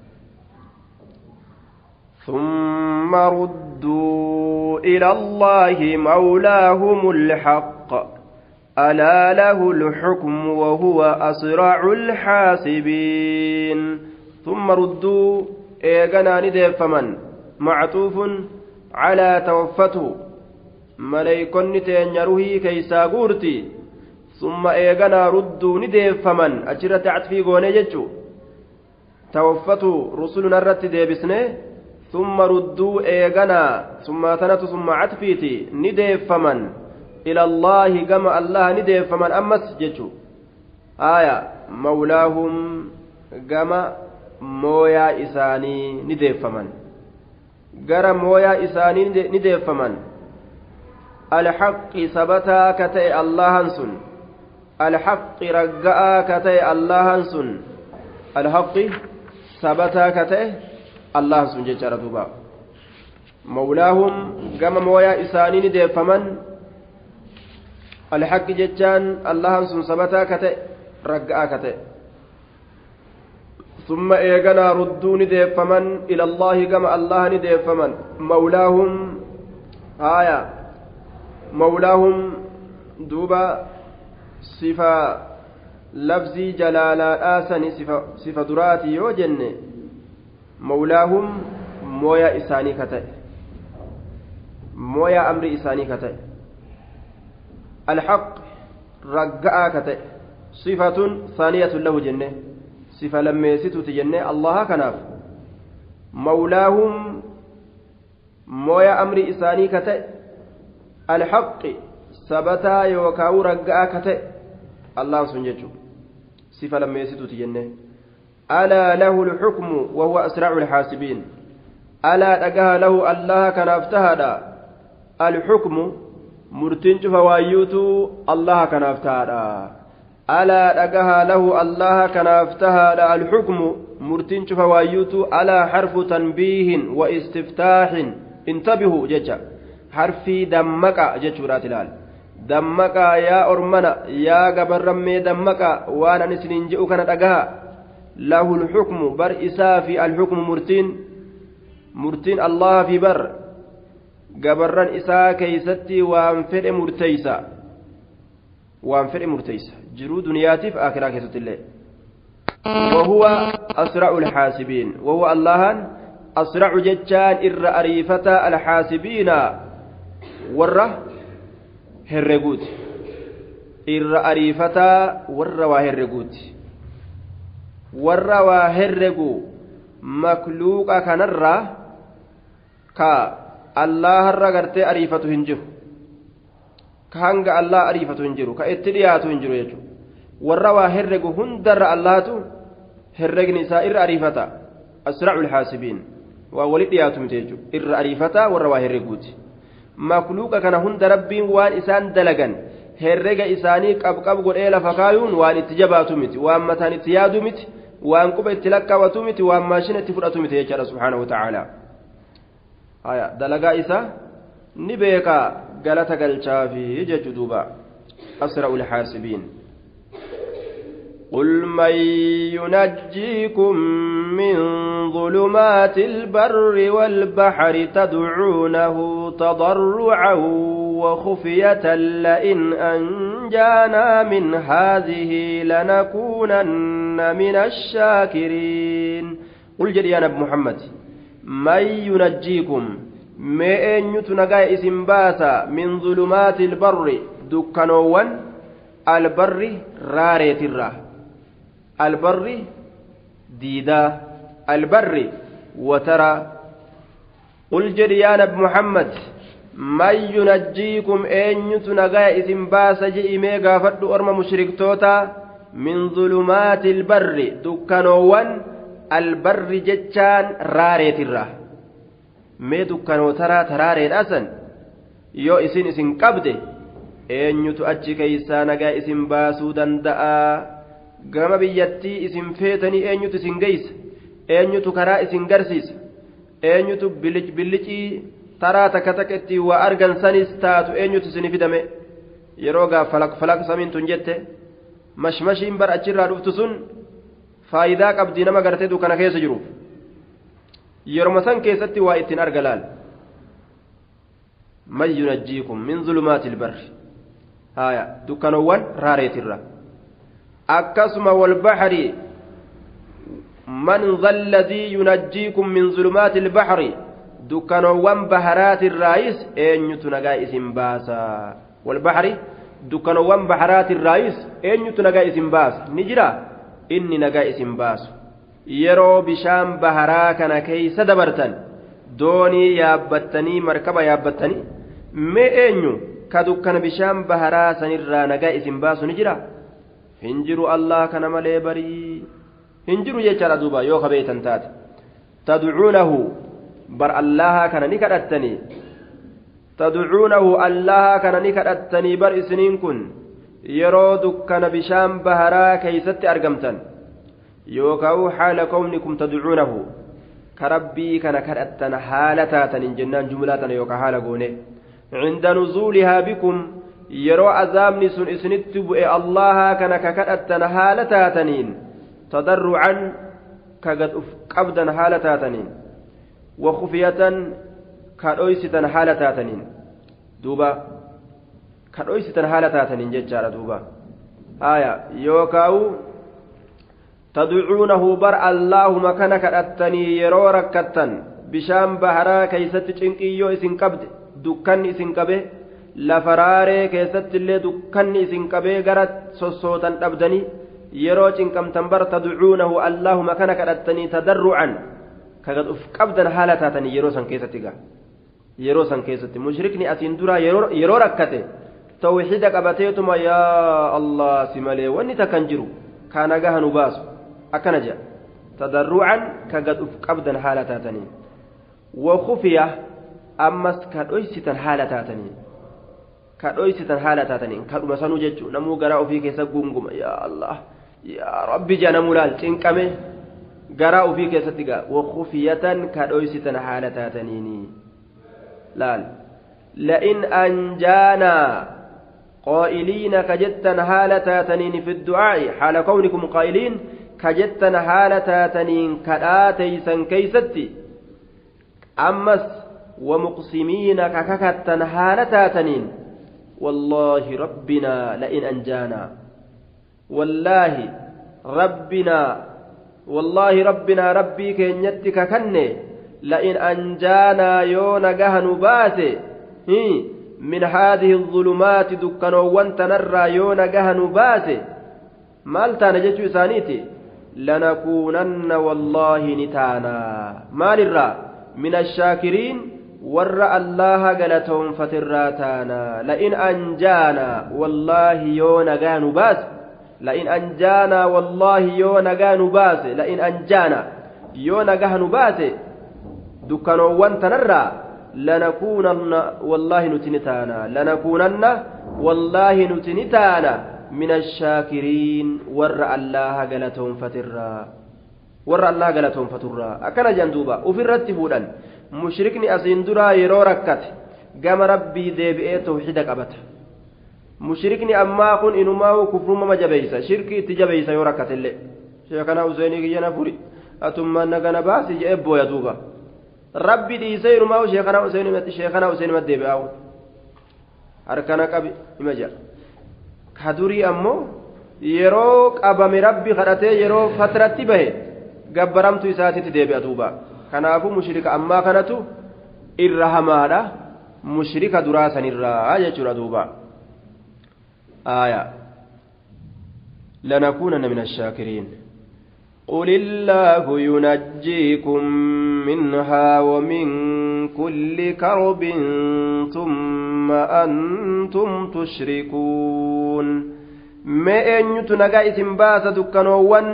ثم ردوا إلى الله مولاهم الحق ألا له الحكم وهو أسرع الحاسبين ثم ردوا إيغانا ندفمن معطوف على توفته ملائكون تنيروه كيسا غورتي ثم إيغانا ردوا ندفمن أجرت عطفي غوني ججو توفته رسلنا الرت ديبسنه ثم ردوا إيغانا ثم تنت ثم عطفيتي ندفمن إلى الله كما الله ندفمن أمس ججو آية مولاهم كما مويا إساني ندفمن غرا مويا إساني ندفمن الحق ثبتا كتئ الله انسن الحق رجاء كتئ الله انسن الحق ثبتا كتئ الله انسن ججار دوبا مولاهم كما مويا إساني ندفمن الحق ججان الله انسن ثبتا كتئ رجاء كتئ ثم إيغنا ردوا ندفمن إلى الله كما الله ندفمن مولاهم آية مولاهم دوبا صفة لفظي جلالا آسني صفة, صفة دراتي يوجن مولاهم مويا إساني كتئ مويا أمر إساني كتئ الحق رقاء كتئ صفة ثانية له جنة صفة لما يسيتو تجنة الله كناف مولاهم مويا أمر إساني كتئ الحق ثبتا يوكاو رقا كتئ الله سنججو صفة لما يسدو تجنه ألا له الحكم وهو أسرع الحاسبين ألا تقها له الله كان افتهد الحكم مرتنج فوايوتو الله كان افتهد ألا تقها له الله كان افتهد الحكم مرتنج فوايوتو ألا حرف تنبيه واستفتاح انتبهوا ججا حرفي دمك ججورات الآل دمك يا أرمنا يا قبرمي دمك وانا نسنين جئو كانت أقها له الحكم بر إسافي الحكم مرتين مرتين الله في بر قبرن إسا كيستي وانفر مرتيسا وانفر مرتيسا جرو دنياتي في آخر كيست الله وهو أسرع الحاسبين وهو الله أسرع ججان إر أريفة الحاسبين وره هرقوت إر أريفة ور وهرقوت ور وهرقو مخلوق كنرة كا الله الرغرت أريفة هنجر كهنگ الله أريفة هنجر كإتليات هنجر يجو ور وهرقو هندر الله تو هرق نساء إر أريفة أسرع الحاسبين وولديات متيجو إر أريفة ور وهرقوت makluuqa kana hunda rabbiin waan isaan dalagan herrega isaanii qabqab godhee lafa kaayuun waan itti jabaatu miti waan mataan itti yaadu miti waan quba itti lakkaawatu miti waan maashina itti fudhatu miti jechaadha subhaanahu wataaalaa haya dalagaa isaa ni beeka galata galchaafi jechuu duuba asra'ul haasibiin قل من ينجيكم من ظلمات البر والبحر تدعونه تضرعا وخفية لئن أنجانا من هذه لنكونن من الشاكرين قل جل يا نبي محمد من ينجيكم ما أن يتنقى اسم باسا من ظلمات البر دكانوان البر راريت الراه البر ديدا البر وترى قل جري يا نبي محمد من ينجيكم أن يتنقى اسم باس جئ ميغا فد أرم مشرك توتا من ظلمات البر دكانوان البر جتشان راريت الراه مي دكانو ترى تراريت أسن يو اسن اسن قبده eenyutu achi keeysaa nagaa isin baasuu danda'a gama biyyattii isin feetanii eenyutu isin geeysa eenyutu karaa isin garsiisa eenyutu billicii taraa takka takka ittiin waa argan sanis taatu eenyutu isin fidame yeroo gaaf falaq falaq samiintun jette mashmashiin bar achirraa dhuftu sun faayidaa qabdii nama gartee dukkana keessa jiruuf yeroma san keessatti waa ittiin arga laal man yunajjiikum min zulumaatil barri haya dukkanowwan raareetirra akkasuma walbahri man dhalladii yunajjiikum min zulumaati ilbahri dukkanowwan baharaatirraayis eenyutu nagaa isin baasa walbahri dukkanowwan baharaatirraayis eenyutu nagaa isin baasa ni jira inni nagaa isin baasu yeroo bishaan baharaa kana keeysa dabartan doonii yaabbattanii markaba yaabbattanii mee eenyu ka dukkana bishaan baharaa sanirraa nagaa isin baasu ni jira hin jiru allah kana malee barii hin jiru jechaadha duuba yoo ka beeytan taate tadcuunahu bar allaha kana ni kadhattanii tadcuunahu allaha kana ni kadhattanii bar isiniin kun yeroo dukkana bishaan baharaa keeysatti argamtan yookaan haala kawnikum tadcuunahu ka rabbii kana kadhattan haala taataniin jennaan jumlaa tana yookaan haala goone عند نزولها بكم يرو أزامني سن إسنت بؤي الله كان ككدتنا هالة تنين تضرعا كقد قبدا هالة تنين وخفية كأويسة هالة تنين دوبا كأويسة هالة تنين ججار دوبا آية يوكاو تدعونه بر اللهم كان كدتني يرو ركتن بشام بحرا كيست تنقيو إسن قبد dukkanni isin qabe lafa raaree keessatti illee dukkanni isin qabee gara sossootan dhabdanii yeroo cinqamtan bar tadcuunahu allahuma kana kadhattanii tadarrucan كقد أفقبدن حالتاتني يرو سن كيستيغا يرو سن كيستي مشركني أسين درا يرو يرو ركته توحيدك أبتيتما يا الله سمالي واني تكنجرو كان جهن باس أكنجا تضرعا كقد أفقبدن حالتاتني وخفية أمس كدويسة حالتاتني كدويسة حالتاتني كدو مسانو جيتشو نمو غراو في كيسا غونغوم يا الله يا ربي جانا مولال تنكمه غراو في كيسا تيغا وخفية كدويسة حالتاتني لال لئن أنجانا قائلين كجتن حالتاتنين في الدعاء حال كونكم قائلين كجتن حالتاتنين كداتيسا كيستي أمس ومقسمين كككتن حالتاتنين والله ربنا لئن أنجانا والله ربنا والله ربنا ربي كنيتك كني لئن أنجانا يون جهن باسي من هذه الظلمات دكانو وانت نرى يون جهن باسي مالتا نجتو سانيتي لنكونن والله نتانا مال الرّ من الشاكرين ور الله قالتهم فتراتانا لئن أنجانا والله يونا قانو باس لئن أنجانا والله يونا قانو باس لئن أنجانا يونا قانو باس دكانو وانتنرى لنكونن والله نتنتانا لنكونن والله نتنتانا من الشاكرين ور الله قالتهم فترا warra Allah galatoonfaturraa akkana janduuba ofirratti fuudhan mushrikni asiin duraa yeroo rakkate gama rabbii deebi'ee tawxiida qabata mushrikni ammaa kun inumaa kufruma jabeeysa shirki itti jabeeysa yoo rakkate illee sheekana useenii kiyyana furi atummaan nagana baasi jee booya duuba rabbi dhiisee inumaa sheekana useenii matti sheekana useenii matti deebi'aa harkana qabi hima jira kadurii ammoo yeroo qabame rabbi kadhatee yeroo fatratti bahe gabbaramtu isaatitti deebi'a duuba kanaafuu mushrika ammaa kanatu irra hamaadha mushrika duraa sanirraa jechuudha duuba aaya lanakuunanna min ashaakiriin قل الله ينجيكم منها ومن كل كرب ثم أنتم تشركون ما أن يتنقى إثم باسة دكانوان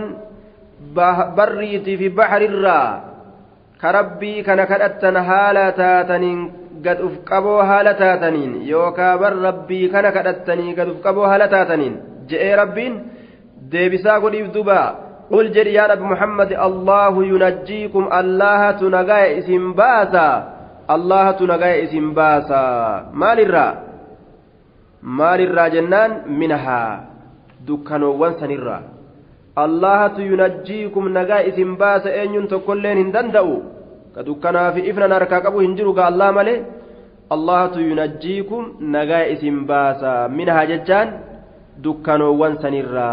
بريتي في بحر الراء كربي كان كدتن هالتاتنين قد أفقبوا هالتاتنين يوكا بر ربي كان كدتني قد أفقبوا هالتاتنين جاء ربين ديبسا قل إفدبا قل جري يا نبي محمد الله ينجيكم الله تنقى اسم باسا الله تنقى اسم باسا مال الراء مال الراء جنان منها دكانو وانسان الراء الله ينجيكم نجا اسم باس أن تكلين هندندأ كدكنا في إفنا نركب أبو هنجرو قال الله ماله الله ينجيكم نجا اسم باس منها ججان دكانو وان سنرا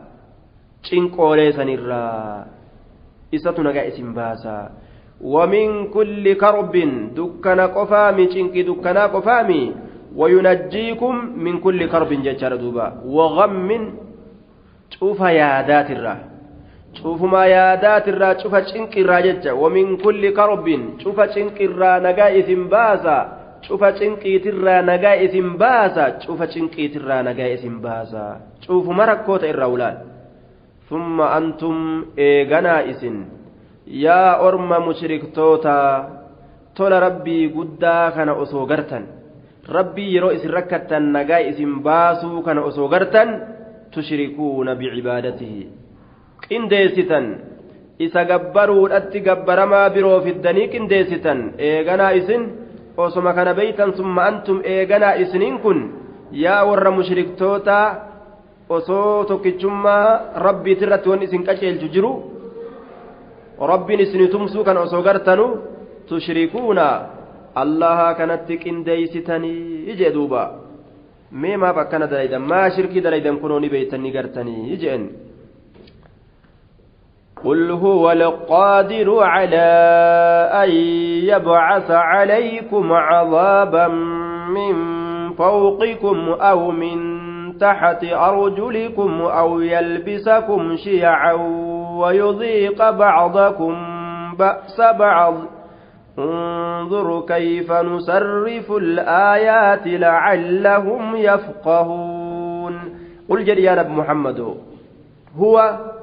چنقولي سنرا إساتو نجا اسم باس ومن كل كرب دكنا قفامي چنقي دكنا قفامي وينجيكم من كل كرب ججار دوبا وغم شوف يادات الرا شوف ما يادات الرا شوف شنك الراجج ومن كل كرب شوف شنك الرا نجائز باسا شوف شنك الرا نجائز باسا شوف شنك الرا نجائز باسا شوف مركوت الرولان ثم أنتم إيغنائس يا أرم مشرك توتا تول ربي قدا كان أسوغرتن ربي يرؤس ركتا نجائز باسو كان أسوغرتن تشركون بعبادته قنديستن إذا جبروا أتي جبر ما برو في الدنيا قنديستن إيجانا إسن وسما كان بيتا ثم أنتم إيجانا إسنين كن يا ور مشرك توتا وصو توكيتشما ربي ترتون إسن كشيل تجرو ربي نسني تمسو كان أسوغرتنو تشركون الله كانت قنديستني يجدوبا mee maaf akkana dalaydan maa shirkii dalaydan kunooni beeytanii gartanii jeen قل هو القادر على أن يبعث عليكم عذابا من فوقكم أو من تحت أرجلكم أو يلبسكم شيعا ويذيق بعضكم بأس بعض انظر كيف نصرف الآيات لعلهم يفقهون قل جل يا نبي محمد هو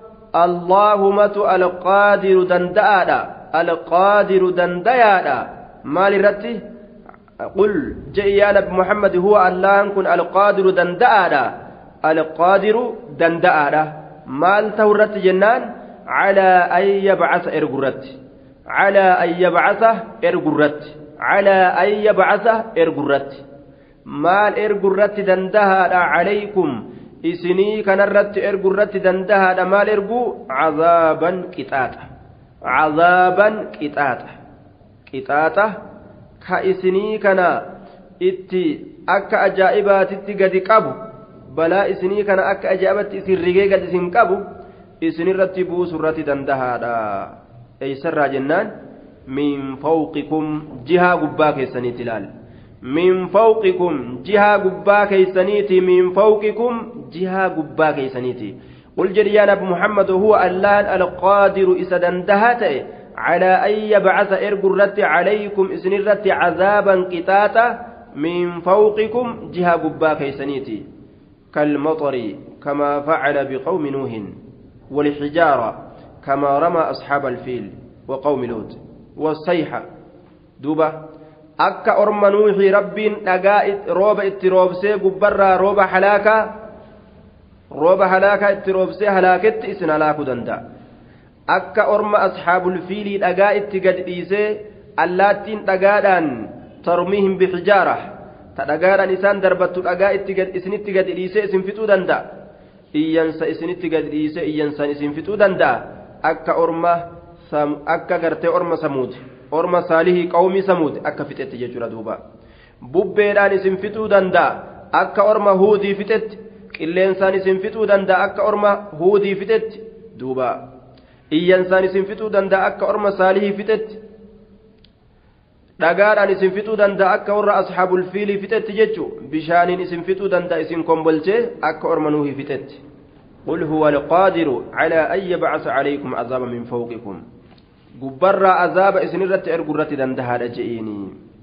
اللهم القادر دندادا القادر دندادا مال رتي قل جل يا نبي محمد هو الله كن القادر دندادا القادر دندادا مال تورت جنان على أن يبعث إرقرت على أن يبعث إرقرت على أن يبعث إرقرت مال إرقرت دندها عليكم إسني كان الرت إرقرت دندها مال إرقو عذابا كتاتا عذابا كتاتا كتاتا كإسني كان إتي أكا أجائبات إتي قد قبو بلا إسني كان أكا أجائبات إتي الرقية قد إسن قبو إسني رتبوا سرة دندها أي سر جنان من فوقكم جهة قباك السنيتلال من فوقكم جهة قباك السنيتي من فوقكم جهة قباك السنيتي قل جريان أبو محمد هو اللان القادر إسدندهته على أن يبعث إرقرت عليكم إسنرت عذابا قتاتا من فوقكم جهة قباك السنيتي كالمطر كما فعل بقوم نوح والحجارة كما رمى أصحاب الفيل وقوم لوط والصيحة دوبا أكا أرم نوحي رب نقاء روب اتروبسي قبرا روب حلاكا روب حلاكا اتروبسي هلاكت اسن هلاكو دندا أكا أرم أصحاب الفيل نقاء اتقاد إيسي اللاتين نقاء ترميهم بحجارة تنقاء نسان دربت نقاء اتقاد اسن اتقاد إيسي اسن فتو دندا iyyansa isinitti gad dhiise iyyansan isin fixuu danda'a akka orma akka gartee orma samuud orma saalihii qawmii samuud akka fixetti jechuudha duuba bubbeedhaan isin fixuu danda'a akka orma huudii fixetti qilleensaan isin fixuu danda'a akka orma huudii fixetti duuba iyyansaan isin fixuu danda'a akka orma saalihii fixetti dhagaadhaan isin fixuu danda'a akka warra ashaabul fiilii fixetti jechu bishaaniin isin fixuu danda'a isin kombolchee akka orma nuuhii fixetti qul huwa alqaadiru calaa an yabcasa calaykum azaaba min fawqikum gubbarraa azaaba isinirratti ergurratti dandahaadha je'iinii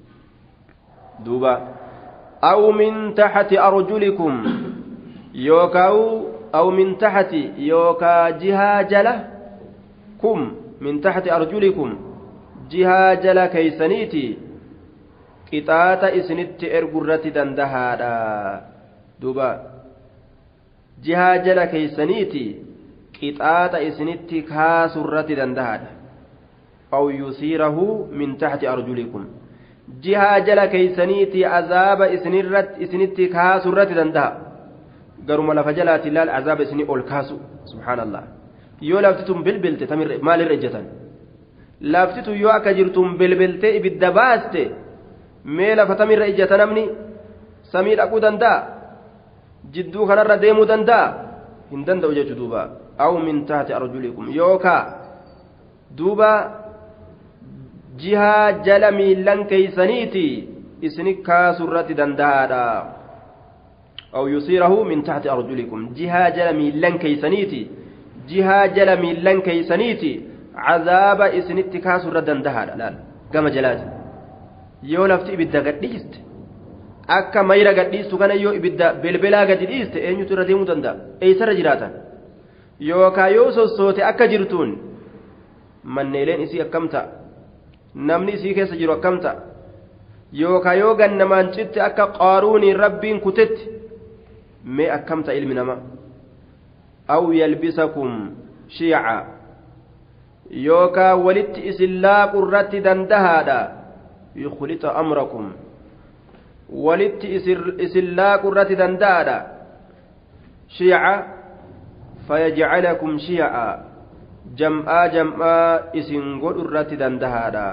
duuba aw min taxati arjulikum yookaa'u aw min taxati yookaa jihaa jala kum min taxati arjulikum jihaa jala keeysaniiti qixaaxa isinitti ergurratti dandahaadha duuba jihaa jala keeysaniiti qixaaxa isinitti kaasurratti dandahaadha aw yusiirahu min taxti arjulikum jihaa jala keeysaniiti azaaba isinirratti isinitti kaasurratti dandaha garuma lafa jalaati laal azaaba isinii ol kaasu subhaanallah yoo laftitun bilbilte tamirre maalirra ejjatan laftitu yoo akka jirtuun bilbiltee ibidda baaste mee lafa tamirra ijjata namni samii dhaquu danda'a jidduu kanarra deemuu danda'a hin danda'u jechuu duuba aw min taati arjulikum yookaa duuba jihaa jala miillan keeysaniiti isini kaasurratti danda'aadha aw yusiirahu min taati arjulikum jihaa jala miillan keeysaniiti jihaa jala miillan keeysaniiti عذاب إسنت كاسر دندها لا كما جلات يو لفت إبدا قديست أكا ميرا قديست كان يو إبدا بلبلا قديست أين يتر ديمو دندا أي سر جراتا يو كايو صوت أكا جرتون من نيلين إسي أكمتا نمني إسي كيس جرو أكمتا يو كايو غنمان جت أكا قاروني ربين كتت مي أكمتا علم نما أو يلبسكم شيعا yookaa walitti isin laaqu irratti dandahaadha yukhlita amrakum walitti isin laaqu irratti dandahaadha shiica fayajcalakum shiica jam'aa jam'aa isin godhu irratti dandahaadha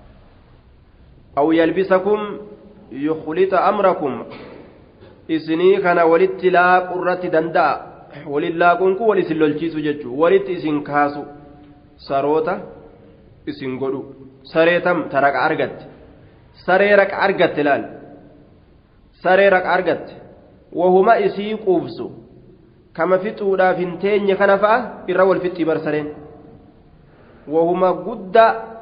aw yalbisakum yukhlita amrakum isinii kana walitti laaqu irratti danda'a walin laaquun kun wal isin lolchiisu jechuu walitti isin kaasu saroota isin godhu sareetam taraqa argatte saree raqa argatte laal saree raqa argatte wahuma isii quubsu kama fixuudhaaf hin teenye kana fa'a irra wal fixxii barsareen وهما قد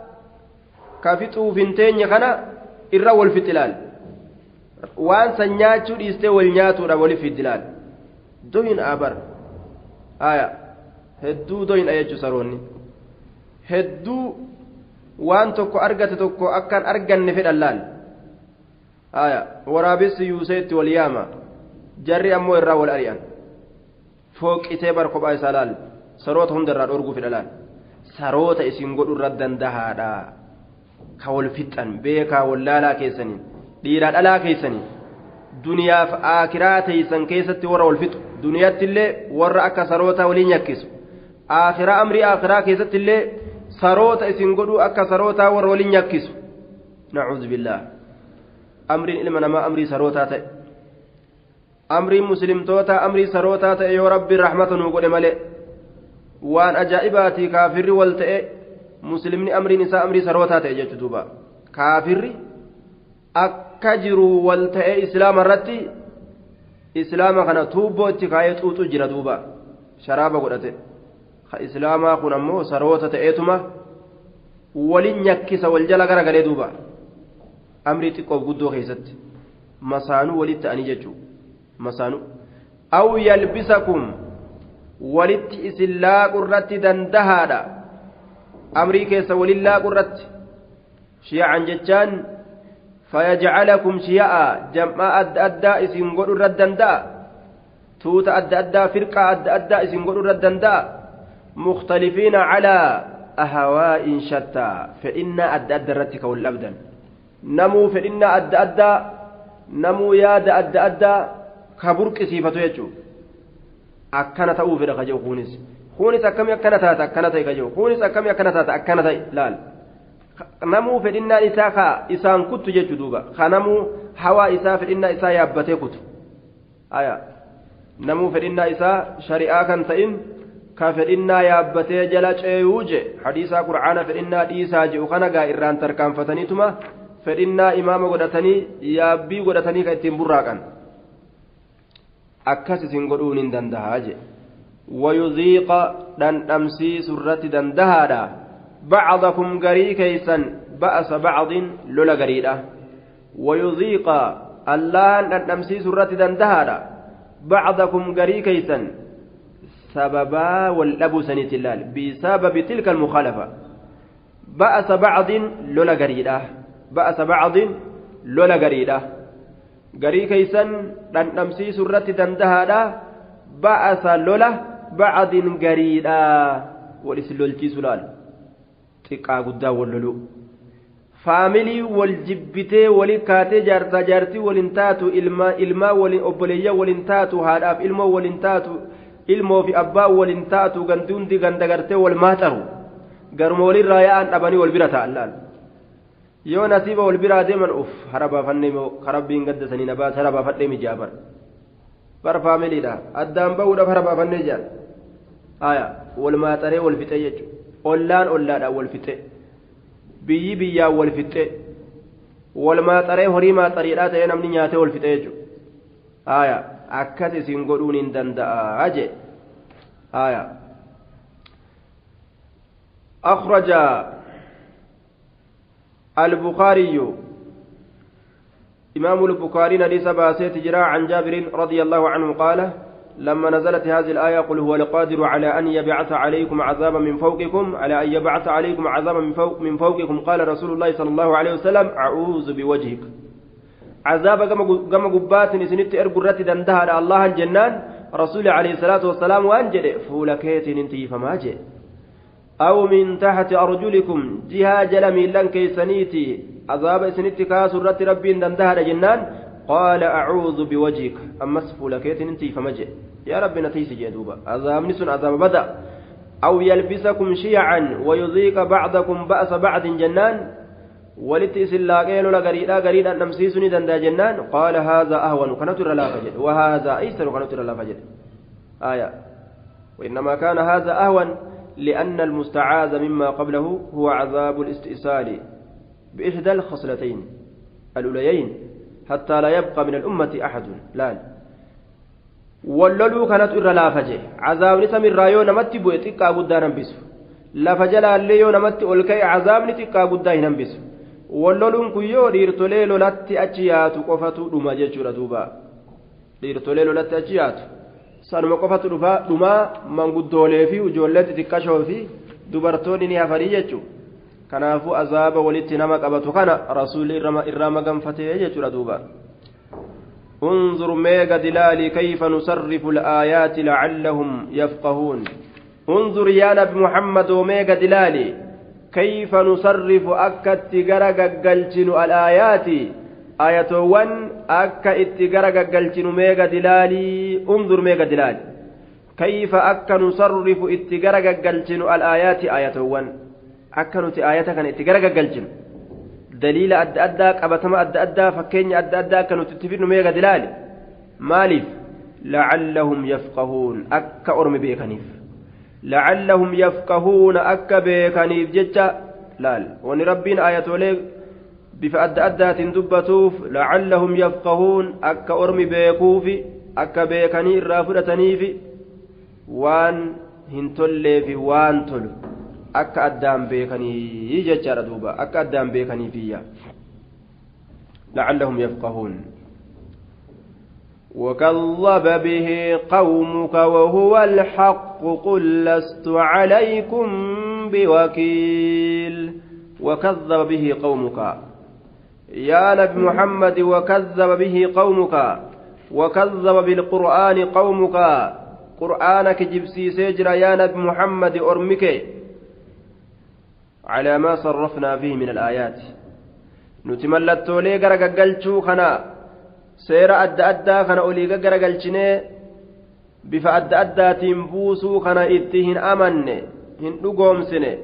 كفتوا فنتين يخنا إرى والفتلال وان سنياتو ديستي والنياتو دا ولي في الدلال دوين آبر آية هدو دوين أيجو سروني هدو وان توكو أرغت توكو أكان أرغن نفد اللال آية ورابس يوسيت والياما جري أمو إرى والأريان فوق إتبار قبائي سلال سروت هندر أرغو في الألال سروت إسين قدر ردن دهادا كول فتن بيكا واللالا كيسنين dhiiraan alaa keeysanii duniyaaf aakiraa teeysan keessatti warra wal fixu duniyaatti illee warra akka saroota waliin nyakkisu aakiraa amrii aakiraa keessatti illee saroota isin godhu akka sarootaa warra waliin nyakkisu nacuudhu billaah amriin ilma namaa amrii sarootaa ta'e amriin muslimtoota amrii sarootaa ta'e yoo rabbi rahmata nuu godhe malee waan ajaa'ibaatii kaafirri wal ta'e muslimni amriin isaa amrii sarootaa ta'e jechuu duuba kaafirri akka jiru wal ta'ee islaama irratti islaama kana tuubboo itti kaayee xuuxu jira duuba sharaaba godhate ka islaamaa kun ammoo saroota ta'eetuma walin nyakkisa wal jala gara galee duuba amrii xiqqoof guddoo keessatti masaanuu walitti ta'anii jechuu masaanuu aw yalbisakum walitti isin laaqu irratti dandahaadha amrii keessa walin laaqu irratti shiyacan jechaan فيجعلكم شيعا جمع أد أدى إسم قد ردندا توت أد أدى فرقة أد أدى إسم قد ردندا مختلفين على أهواء شتى فإن أد أدى رتك والأبدا نمو فإن أد أدى نمو ياد أد أدى كبرك سيفة يجو أكنت أوفر خجو خونس خونس أكم يكنت أكنت يجو خونس أكم يكنت أكنت لال namuu fedhinnaan isaa ka isaan kuttu jechuu duuba ka namuu hawaa isaa fedhinnaa isaa yaabbatee kutu aya namuu fedhinnaa isaa shari'aa kan ta'in ka fedhinnaa yaabbatee jala ceeyuu je hadiisaa qur'aana fedhinnaa dhiisaa je'u kana gaa irraan tarkaanfataniituma fedhinnaa imaama godhatanii yaabbii godhatanii ka ittiin burraaqan akkas isin godhuun hin dandahaa je wayuziiqa dhandhamsiisu irratti dandahaadha بعضكم غري كيسا بأس بعض لولا غريدا ويذيق الله أن نمسي سورة دندهارا بعضكم غري كيسا سببا والأبو سنة الله بسبب تلك المخالفة بأس بعض لولا غريدا بأس بعض لولا غريدا غري كيسا أن نمسي سورة دندهارا بأس لولا بعض غريدا ولسلولتي سلال xiqqaa guddaa wal lolu faamilii wal jibbitee wali kaatee jaartaa jaartii waliin taatu ilmaa ilmaa waliin obboleeyyaa waliin taatu haadhaaf ilmoo waliin taatu ilmoo fi abbaa waliin taatu ganduundi gandagartee wal maaxaru garuma walirraa yaa'an dhabanii wal bira ta'an laal yoo nasiiba wal biraa deeman uf harabaafannee karabbiin gaddasanii na baas harabaafadhee mijaa bar bar faamiliidha addaan ba'uudhaaf harabaafannee jaan aya wal maaxaree wal fixee jechuudha ollaan ollaadhaan wal fixe biyyi biyyaan wal fixe wal maaxaree horii maaxariidhaa ta'ee namni nyaatee wal fixe jechuudha aya akkas isin godhuun hin danda'a je aya أخرج البخاري إمام البخاري حديث باسيت جراء عن جابر رضي الله عنه قال لما نزلت هذه الآية قل هو القادر على أن يبعث عليكم عذابا من فوقكم على أن يبعث عليكم عذابا من, فوق من فوقكم قال رسول الله صلى الله عليه وسلم أعوذ بوجهك عذاب كما قبات نسنت إرقرت دندها الله الجنان رسول عليه الصلاة والسلام وأنجل فولكيت ننتي فما جئ أو من تحت أرجلكم جها جلمي لن كيسنيتي عذاب سنت كاسرت ربي دندها جنان قال أعوذ بوجهك أما سفولكيت ننتي فمجئ يا رب نتيس جدوبا عذاب نسن عذاب بدأ أو يلبسكم شيعا ويذيق بعضكم بأس بعض جنان ولتئس اللاقين لغريدا غريدا نمسيسني دندا جنان قال هذا أهون كنتر لا فجد وهذا أيسر كنتر لا فجد آية وإنما كان هذا أهون لأن المستعاذ مما قبله هو عذاب الاستئصال بإحدى الخصلتين الأوليين حتى لا يبقى من الأمة أحد لا واللولو كانت إرى لا فجه عذاب نسم الرايون متبو يتقى قدانا بسف lafa jalaallee yoo namatti ol ka'e cazaabni xiqqaa guddaa hin hambisu walloluun kun yoo dhiirtolee lolatti achi yaatu qofatu dhuma jechuudha duuba dhiirtolee lolatti achi yaatu sanuma qofatu dhufa dhumaa manguddoolee fi ijoollee xixiqqashoo fi dubartoonni ni hafanii jechuudha kanaafuu azaaba walitti nama qabatu kana rasuulli irraa maganfatee jechuudha duuba انظر ميغا دلالي كيف نصرف الآيات لعلهم يفقهون انظر يا نبي محمد وميغا دلالي كيف نصرف أكا اتقرق قلتن الآيات آية ون أكا اتقرق قلتن ميغا دلالي انظر ميغا دلالي كيف أكا نصرف اتقرق قلتن الآيات آية ون أكا نتي آياتك اتقرق قلتن دليل أد أداك أبتما أد أدا فكين أد أداك نتتفين ميغا دلالي مالف لعلهم يفقهون أكا أرمي بيكنيف لعلهم يفقهون أكا بيكنيف ججا لال ونربين آية وليك بفأد أدات دبتوف لعلهم يفقهون أكا أرمي بيكوف أكا بيكني الرافرتنيف وان هنتولي في وان تلو akka addaan beekanii jechaadha duuba akka addaan beekaniifiyya la'allahum yafqahuun وكذب به قومك وهو الحق قل لست عليكم بوكيل وكذب به قومك يا نبي محمد وكذب به قومك وكذب بالقرآن قومك قرآنك جبسي سجر يا نبي محمد أرمك على ما صرفنا فيه من الآيات نتملت لي غرغلچو خنا سير أد أدى خنا أولي غرغلچني بف أد أداتين بوسو خنا إتهن أمن هن دغومسني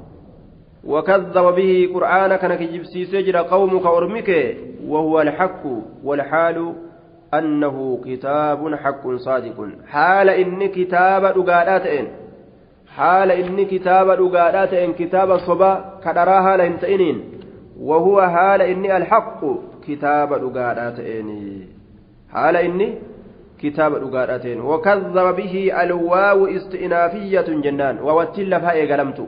وكذب به قرآن كان كجبسي سجر قومك أرمك وهو الحق والحال أنه كتاب حق صادق حال إن كتاب دغاداتين حال إني كتاب رقادات إن كتاب صبا كدراها لإنتئنين وهو حال إني الحق كتاب رقادات إني حال إني كتاب رقادات إني وكذب به الواو استئنافية جنان ووتل فائق لمت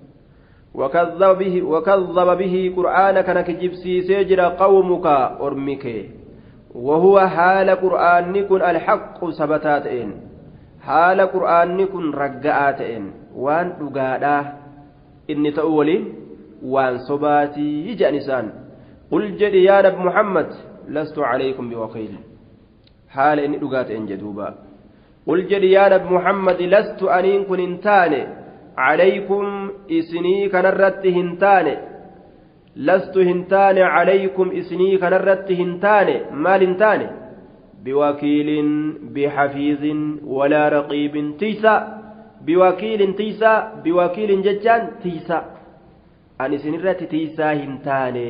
وكذب به وكذب به قرآن كان كجبسي سجر قومك أرمك وهو حال قرآن كن الحق سبتات إن حال قرآن كن رقعات إن وان رقادا إني تأولين وان صباتي جانسان قل جد يا نبي محمد لست عليكم بوكيل حال إني رقات إن جدوبا قل جد يا نبي محمد لست أنين كن انتاني عليكم إسني كنرت هنتاني لست هنتاني عليكم إسني كنرت هنتاني مال هنتاني بوكيل بحفيظ ولا رقيب تيسا بوكيل تيسا بوكيل ججان تيسا أن سنرة تيسا هنتاني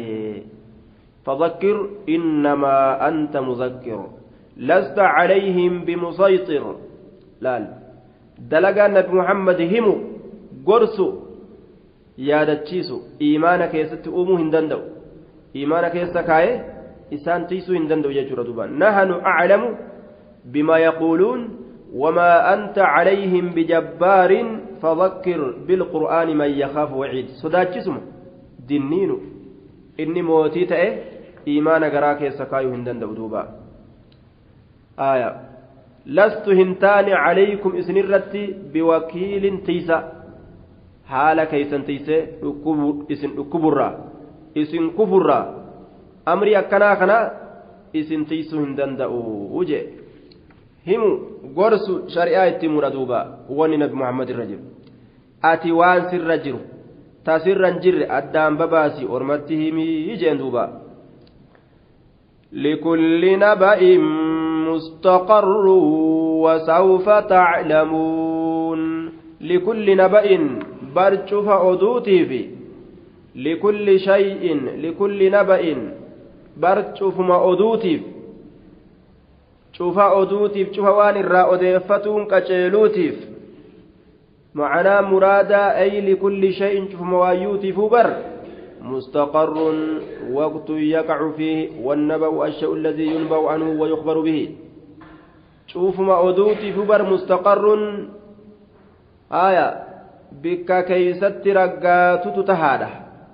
فذكر إنما أنت مذكر لست عليهم بمسيطر لا دلقا نبي محمد همو قرسو يا دتشيسو إيمانك يستؤمو هندندو إيمانك يستكاي إسان تيسو هندندو يجرى دوبا نحن أعلم بما يقولون وما أنت عليهم بجبار فذكر بالقرآن من يخاف وعيد صداتشسم دنينو إني موتيت إيه إيمان قراك يسكايو هندندو دوبا آية لست هنتان عليكم إسنرتي بوكيل تيسا حال كيسن تيسا إسن أكبرا إسن كفرا أمري أكنا كنا إسن تيسو هندندو وجه himu gorsu shari'aa itti muraduuba wanni nabi muhammad irra jiru ati waan sirra jiru ta sirra hin jirre addaan babaasi ormatti himii jeen duuba likulli naba'in mustaqarru wa sawfa ta'lamuun likulli naba'in barcufa oduutiifi likulli shay'in likulli naba'in barcufuma oduutiif cufa oduutiif cufa waan irraa odeeffatuun qaceeluutiif macanaa muraadaa ay likulli shay'in cufuma waayyuutiif bar mustaqarrun waqtu yaqacu fiihi wannaba'u asha'u alladhii yunba'u anhu wa yukhbaru bihi cufuma oduutiif bar mustaqarrun aya bikka keeysatti raggaatutu tahaadha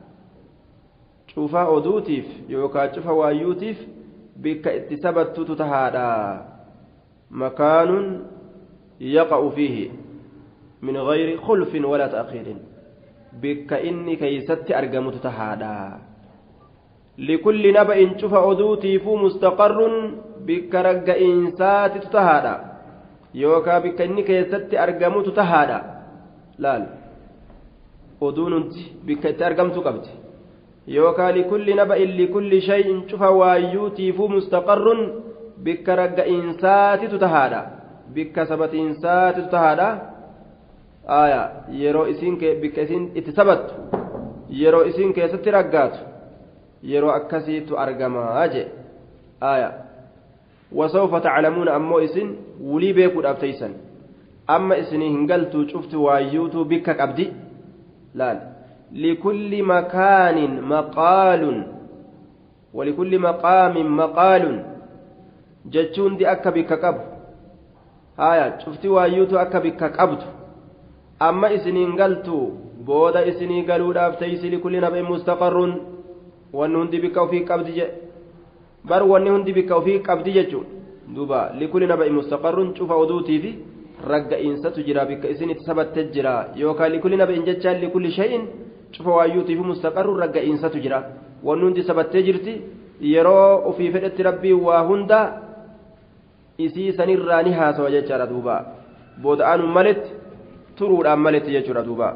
cufa oduutiif yookaan cufa waayyuutiif bikka itti sabattutu tahaadha makaanun yaqa'u fiihi min gayri khulfin wala ta'khiirin bikka inni keeysatti argamutu tahaadha likulli naba'in cufa oduutiifuu mustaqarrun bikka ragga'iinsaatitu tahaadha yookaan bikka inni keessatti argamutu tahaadha laal oduun hundi bikka itti argamtu qabdi yookaan likulli naba'in likulli shay'in cufa waayyuutiifuu mustaqarrun bikka ragga'iinsaatitu tahaadha bikka sabatiinsaatitu tahaadha aya yeroo isin bikka isin itti sabattu yeroo isin keessatti raggaatu yeroo akkasiitu argamaa je aya وسوف تعلمون أمو إسن ولي بيكو أبتيسن أما إسني هنقلتو شفتو وايوتو بك أبدي لا لكل مكان مقال ولكل مقام مقال جتشون دي أكا بك أب هايا شفتو وايوتو أكا بك أبد أما إسني هنقلتو بودا إسني قالوا أبتيس لكل نبي مستقر ونهن دي بك وفيك أبدي جي bar wanni hundi bikka ofii qabdi jechuun duuba likulli naba'i mustaqarrun cufa oduutii fi ragga'iinsatu jira bikka isin itti sabatte jira yookaan likulli naba'in jechaan likulli shay'in cufa waayyuutii fi mustaqarrun ragga'iinsatu jira wanni hundi sabattee jirti yeroo ofii fedhetti rabbii waa hunda isii sanirraa ni haasawa jechaadha duuba booda'aanun maletti turuudhaan maletti jechuudha duuba.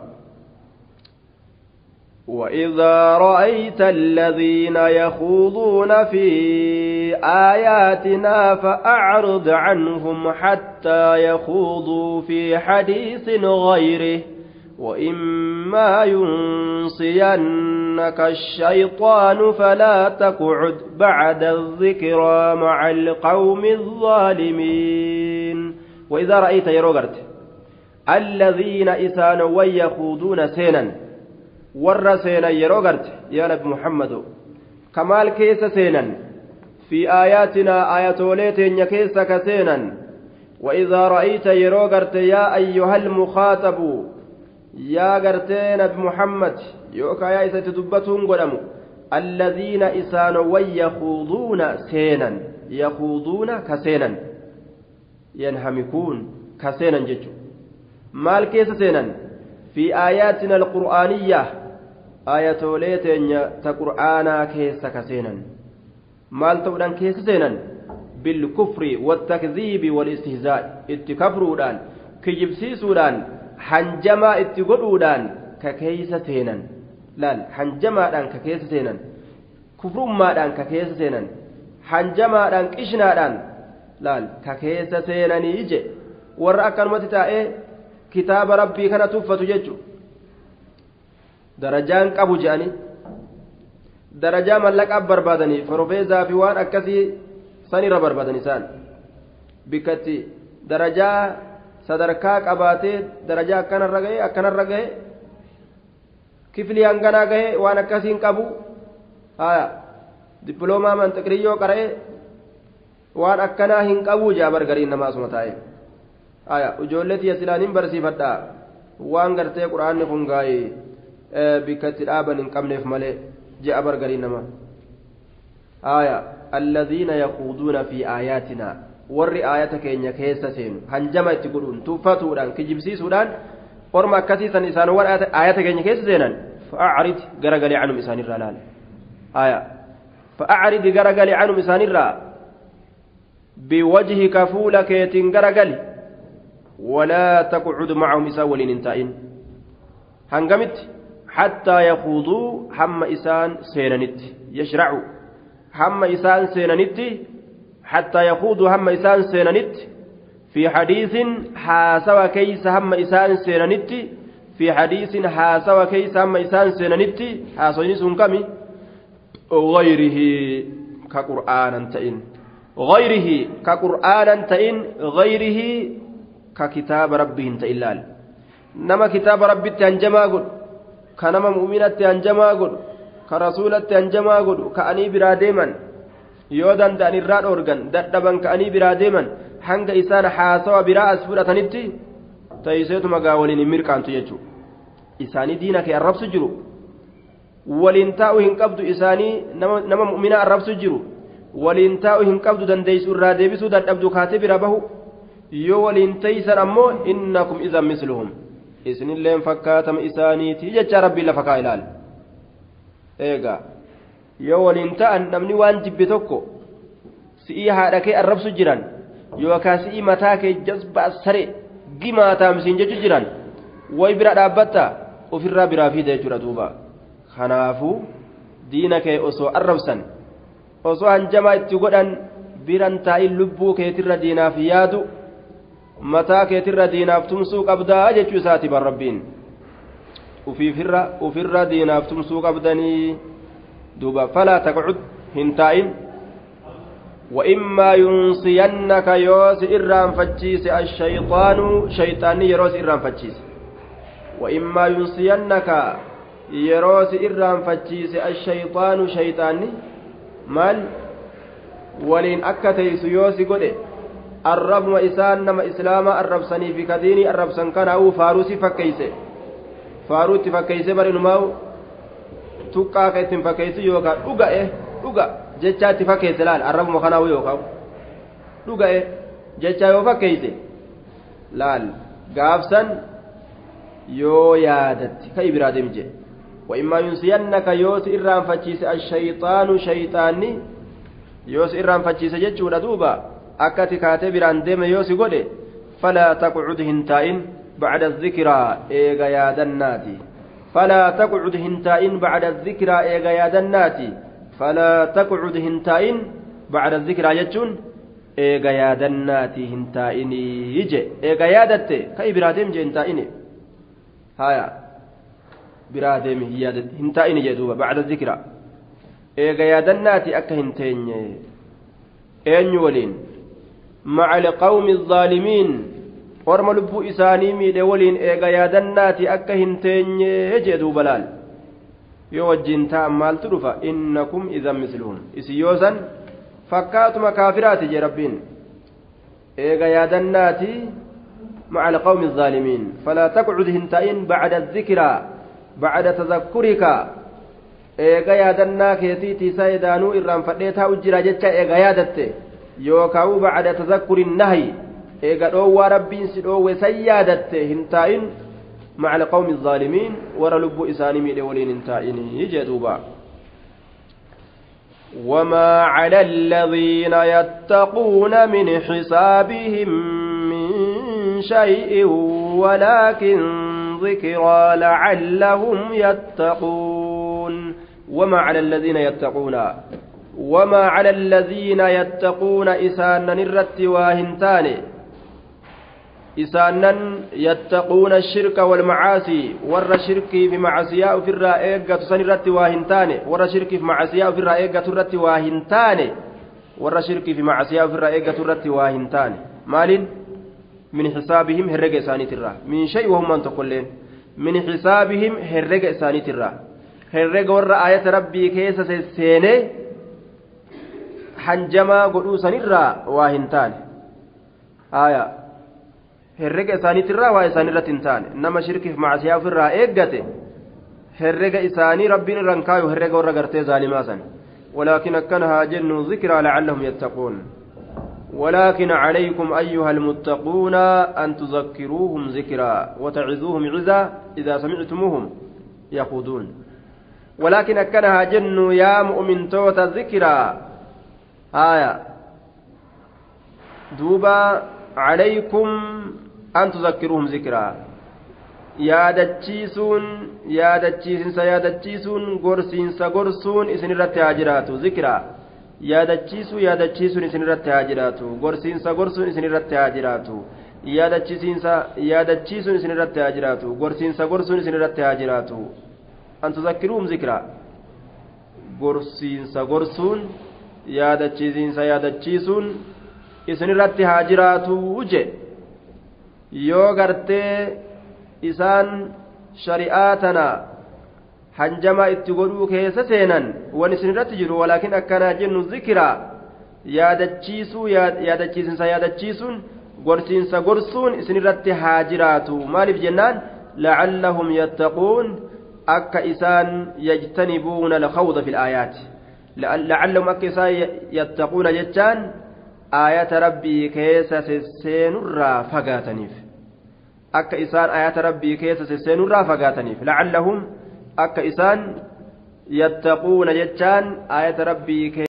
وإذا رأيت الذين يخوضون في آياتنا فأعرض عنهم حتى يخوضوا في حديث غيره وإما ينسينك الشيطان فلا تقعد بعد الذكرى مع القوم الظالمين وإذا رأيت يروغرت الذين إسانوا يخوضون سينا warra seenan yeroo garte yaa nabi muhammadu kamaal keessa seenan fi aayaatinaa aayatoolee teenya keessa ka seenan وإذا رأيت يرو garte يا أيها المخاطب يا garte nabi muhammad yookaa yaa isatti dubbatuun godhamu الذين إسانوا يخوضون سينا يخوضون كسينا ينهمكون كسينا ججو مال كيس سينا في آياتنا القرآنية آياتولي تنيا تقرآنا كيس كسينا مال تودان كيس سينا بالكفر والتكذيب والاستهزاء اتكفرودان كجبسيسودان حنجما اتقلودان ككيس سينا لا حنجما دان ككيس سينا كفر ما دان ككيس سينا حنجما دان كشنا دان لا ككيس سينا نيجي ورأكن متتائي كتاب ربي كان تفت ججو درجان قبو جاني درجة ملك أب بربادني فروفيزا في وان أكسي سني ربربادني سان بكتي درجة صدركاك أباتي درجة كان الرجاء كان الرجاء كيف لي أنغنا جه وان أكسين قبو آية دبلوما من تكريو كره وان أكنا هين قبو جابر غرين نماز متاعي آية وجولتي يسلانين برسيفتا وان غرتي قرآن نفنغاي بكتي الآبا نقمنف ملي جاء برغرين نما آية الذين يخوضون في آياتنا ور آياتك إن يكيس سين هنجمة تقولون توفتودان كجبسيسودان ورما كثيسا إسان ور آياتك إن يكيس سينا فأعرض غرغلي عنهم إسان الرلال آية فأعرض غرغلي عنهم إسان الرلال بوجهك فولك يتنغرغلي ولا تقعد معهم إساول انتائن هنغمت حتى يخوضوا هم إسان سيننت يشرعوا هم إسان سيننت حتى يخوضوا هم إسان سيننت في حديث حاسوا كيس هم إسان سيننت في حديث حاسوا كيس هم إسان سيننت حاسوين سنكمي غيره كقرآن تئن غيره كقرآن تئن غيره ككتاب ربي انت إلال نما كتاب ربي تنجما قل كنما مؤمنة تنجما قل كرسولة تنجما قل كأني براديما يودان دان الراد أورغان دادبان كأني براديما حنق إسان حاسوا براء أسفورة نتي تيسيت مقاولين ميركان تيجو إساني دينك الرب سجرو ولنتاو هنقبض إساني نما مؤمنا الرب سجرو ولنتاو هنقبض دنديس الرادي بسودان أبدو كاتب ربه يو ولنتيسر أمو إنكم إذا مثلهم إسن اللين فكاتم إساني تيجا ربي لفكا إلال إيغا يو ولنتان نمني وان جبتوكو سئي هادكي الرب سجران يو كاسئي متاكي جذب السري جما تامسين ججران way bira dhaabbata ofirraa biraa fiida jechuudha duuba kanaafuu diina kee osoo arrabsan osoo hanjamaa itti godhan biran taa'in lubbuu keetirra diinaaf yaadu mataa keetirra diinaaf tumsuu qabdaa jechuu isaati bar rabbiin ufiifirra ufirra diinaaf tumsuu qabdanii duuba falaa taqcud hin taa'in وإما ينسينك يوس إرام فتشيس الشيطان شيطاني يروس إرام فتشيس وإما ينسينك يروس إرام فتشيس الشيطان شيطاني مال ولين أكتيس يوس قده الرب وإسان نما إسلام الرب سني في كديني الرب سن كان أو فاروسي فكيسي فاروتي فكيسي برين ماو تقا كيتم فكيسي يوكا أغا إيه أغا jechaatti fakkeesse laal arrabuma kanaa yookaan dhuga'e jecha yoo fakkeesse laal gaafsan yoo yaadatti ka ibiraa deemje وإما ينسينك يوس إرام فتشيس الشيطان شيطاني يوس إرام فتشيس جتشو دوبا أكتي كاتب راندم يوس قولي فلا تقعد هنتائن بعد الذكرى إيغا يادناتي فلا تقعد هنتائن بعد الذكرى إيغا يادناتي فلا تقعد هنتائن بعد الذكرى يجون إيغا يادناتي هنتائني يجي إيغا يادت كي برادم جي هنتائني هايا برادم هنتائني جدوبا بعد الذكرى إيغا يادناتي أكا هنتيني أين ولين مع القوم الظالمين ورم لبو إساني ميدي ولين إيغا يادناتي أكا هنتيني جدوبا لال yoo wajjin ta'an maaltu dhufa innakum idan misluhum isi yoosan fakkaatuma kaafiraati jee rabbiin eega yaadannaati maca alqawmi الظaalimiin falaa taqcud hinta'in bacda الذikraa bacda tadakkurika eega yaadannaa keetiitii isa edaanuu irraanfadhee taa'u jira jecha eega yaadatte yookaa'u bacda tadakkuri nahyi eega dhoowwaa rabbiin si dhoowwe san yaadatte hinta'in مع القوم الظالمين ورلب إساني لولين تائني يجدوبا وما على الذين يتقون من حسابهم من شيء ولكن ذكرى لعلهم يتقون وما على الذين يتقون وما على الذين يتقون إسانا نرت واهنتاني إسانا يتقون الشرك والمعاصي ور شركي في معصية في الرائقة سنرت واهنتان ور شركي في معصية في الرائقة رت واهنتان ور شركي في معصية في الرائقة رت واهنتان مال من حسابهم هرج إساني ترى من شيء وهم من تقولين من حسابهم هرج إساني ترى هرج ور آية ربي كيس سينه حنجما قدو سنرى واهنتان آية herrega isaaniitirraa waa isaaniirratti hin taane nama shirkiif macasiyaa ofirraa eeggate herrega isaanii rabbiin irraan kaayu herrega warra gartee zaalimaa san ولكن أكنها جن ذكرى لعلهم يتقون ولكن عليكم أيها المتقون أن تذكروهم ذكرى وتعظوهم عظا إذا سمعتموهم يخوضون ولكن أكنها جن يا مؤمن توت ذكرى آية دوبا عليكم أن تذكروهم ذكرى yaadachiisuun yaadachiisinsa yaadachiisuun gorsiinsa gorsuun isinirratti haa jiraatu zikraa yaadachiisuu yaadachiisuun isinirratti haa jiraatu gorsiinsa gorsuun isinirratti haa jiraatu yaadachiisinsa yaadachiisuun isinirratti haa jiraatu gorsiinsa gorsuun isinirratti haa jiraatu an tuzakkiruhum zikraa gorsiinsa gorsuun yaadachiisinsa yaadachiisuun isinirratti haa jiraatu je yoo gartee isaan shari'aa tana hanjama itti godhuu keessa seenan wan isinirratti jiru walaakin akkanaa jennu zikiraa yaadachiisuu yaadachiisinsa yaadachiisuun gorsiinsa gorsuun isinirratti haa jiraatu maaliif jennaan لعلهم يتقون أكا إسان يجتنبون الخوض في الآيات لعلهم أكا إسان يتقون جتان آيات ربي كيس سسين الرا فقاتنيف أكا إسان آيات ربي كيس سسين الرا فقاتنيف لعلهم أكا إسان يتقون جتان آيات ربي كيس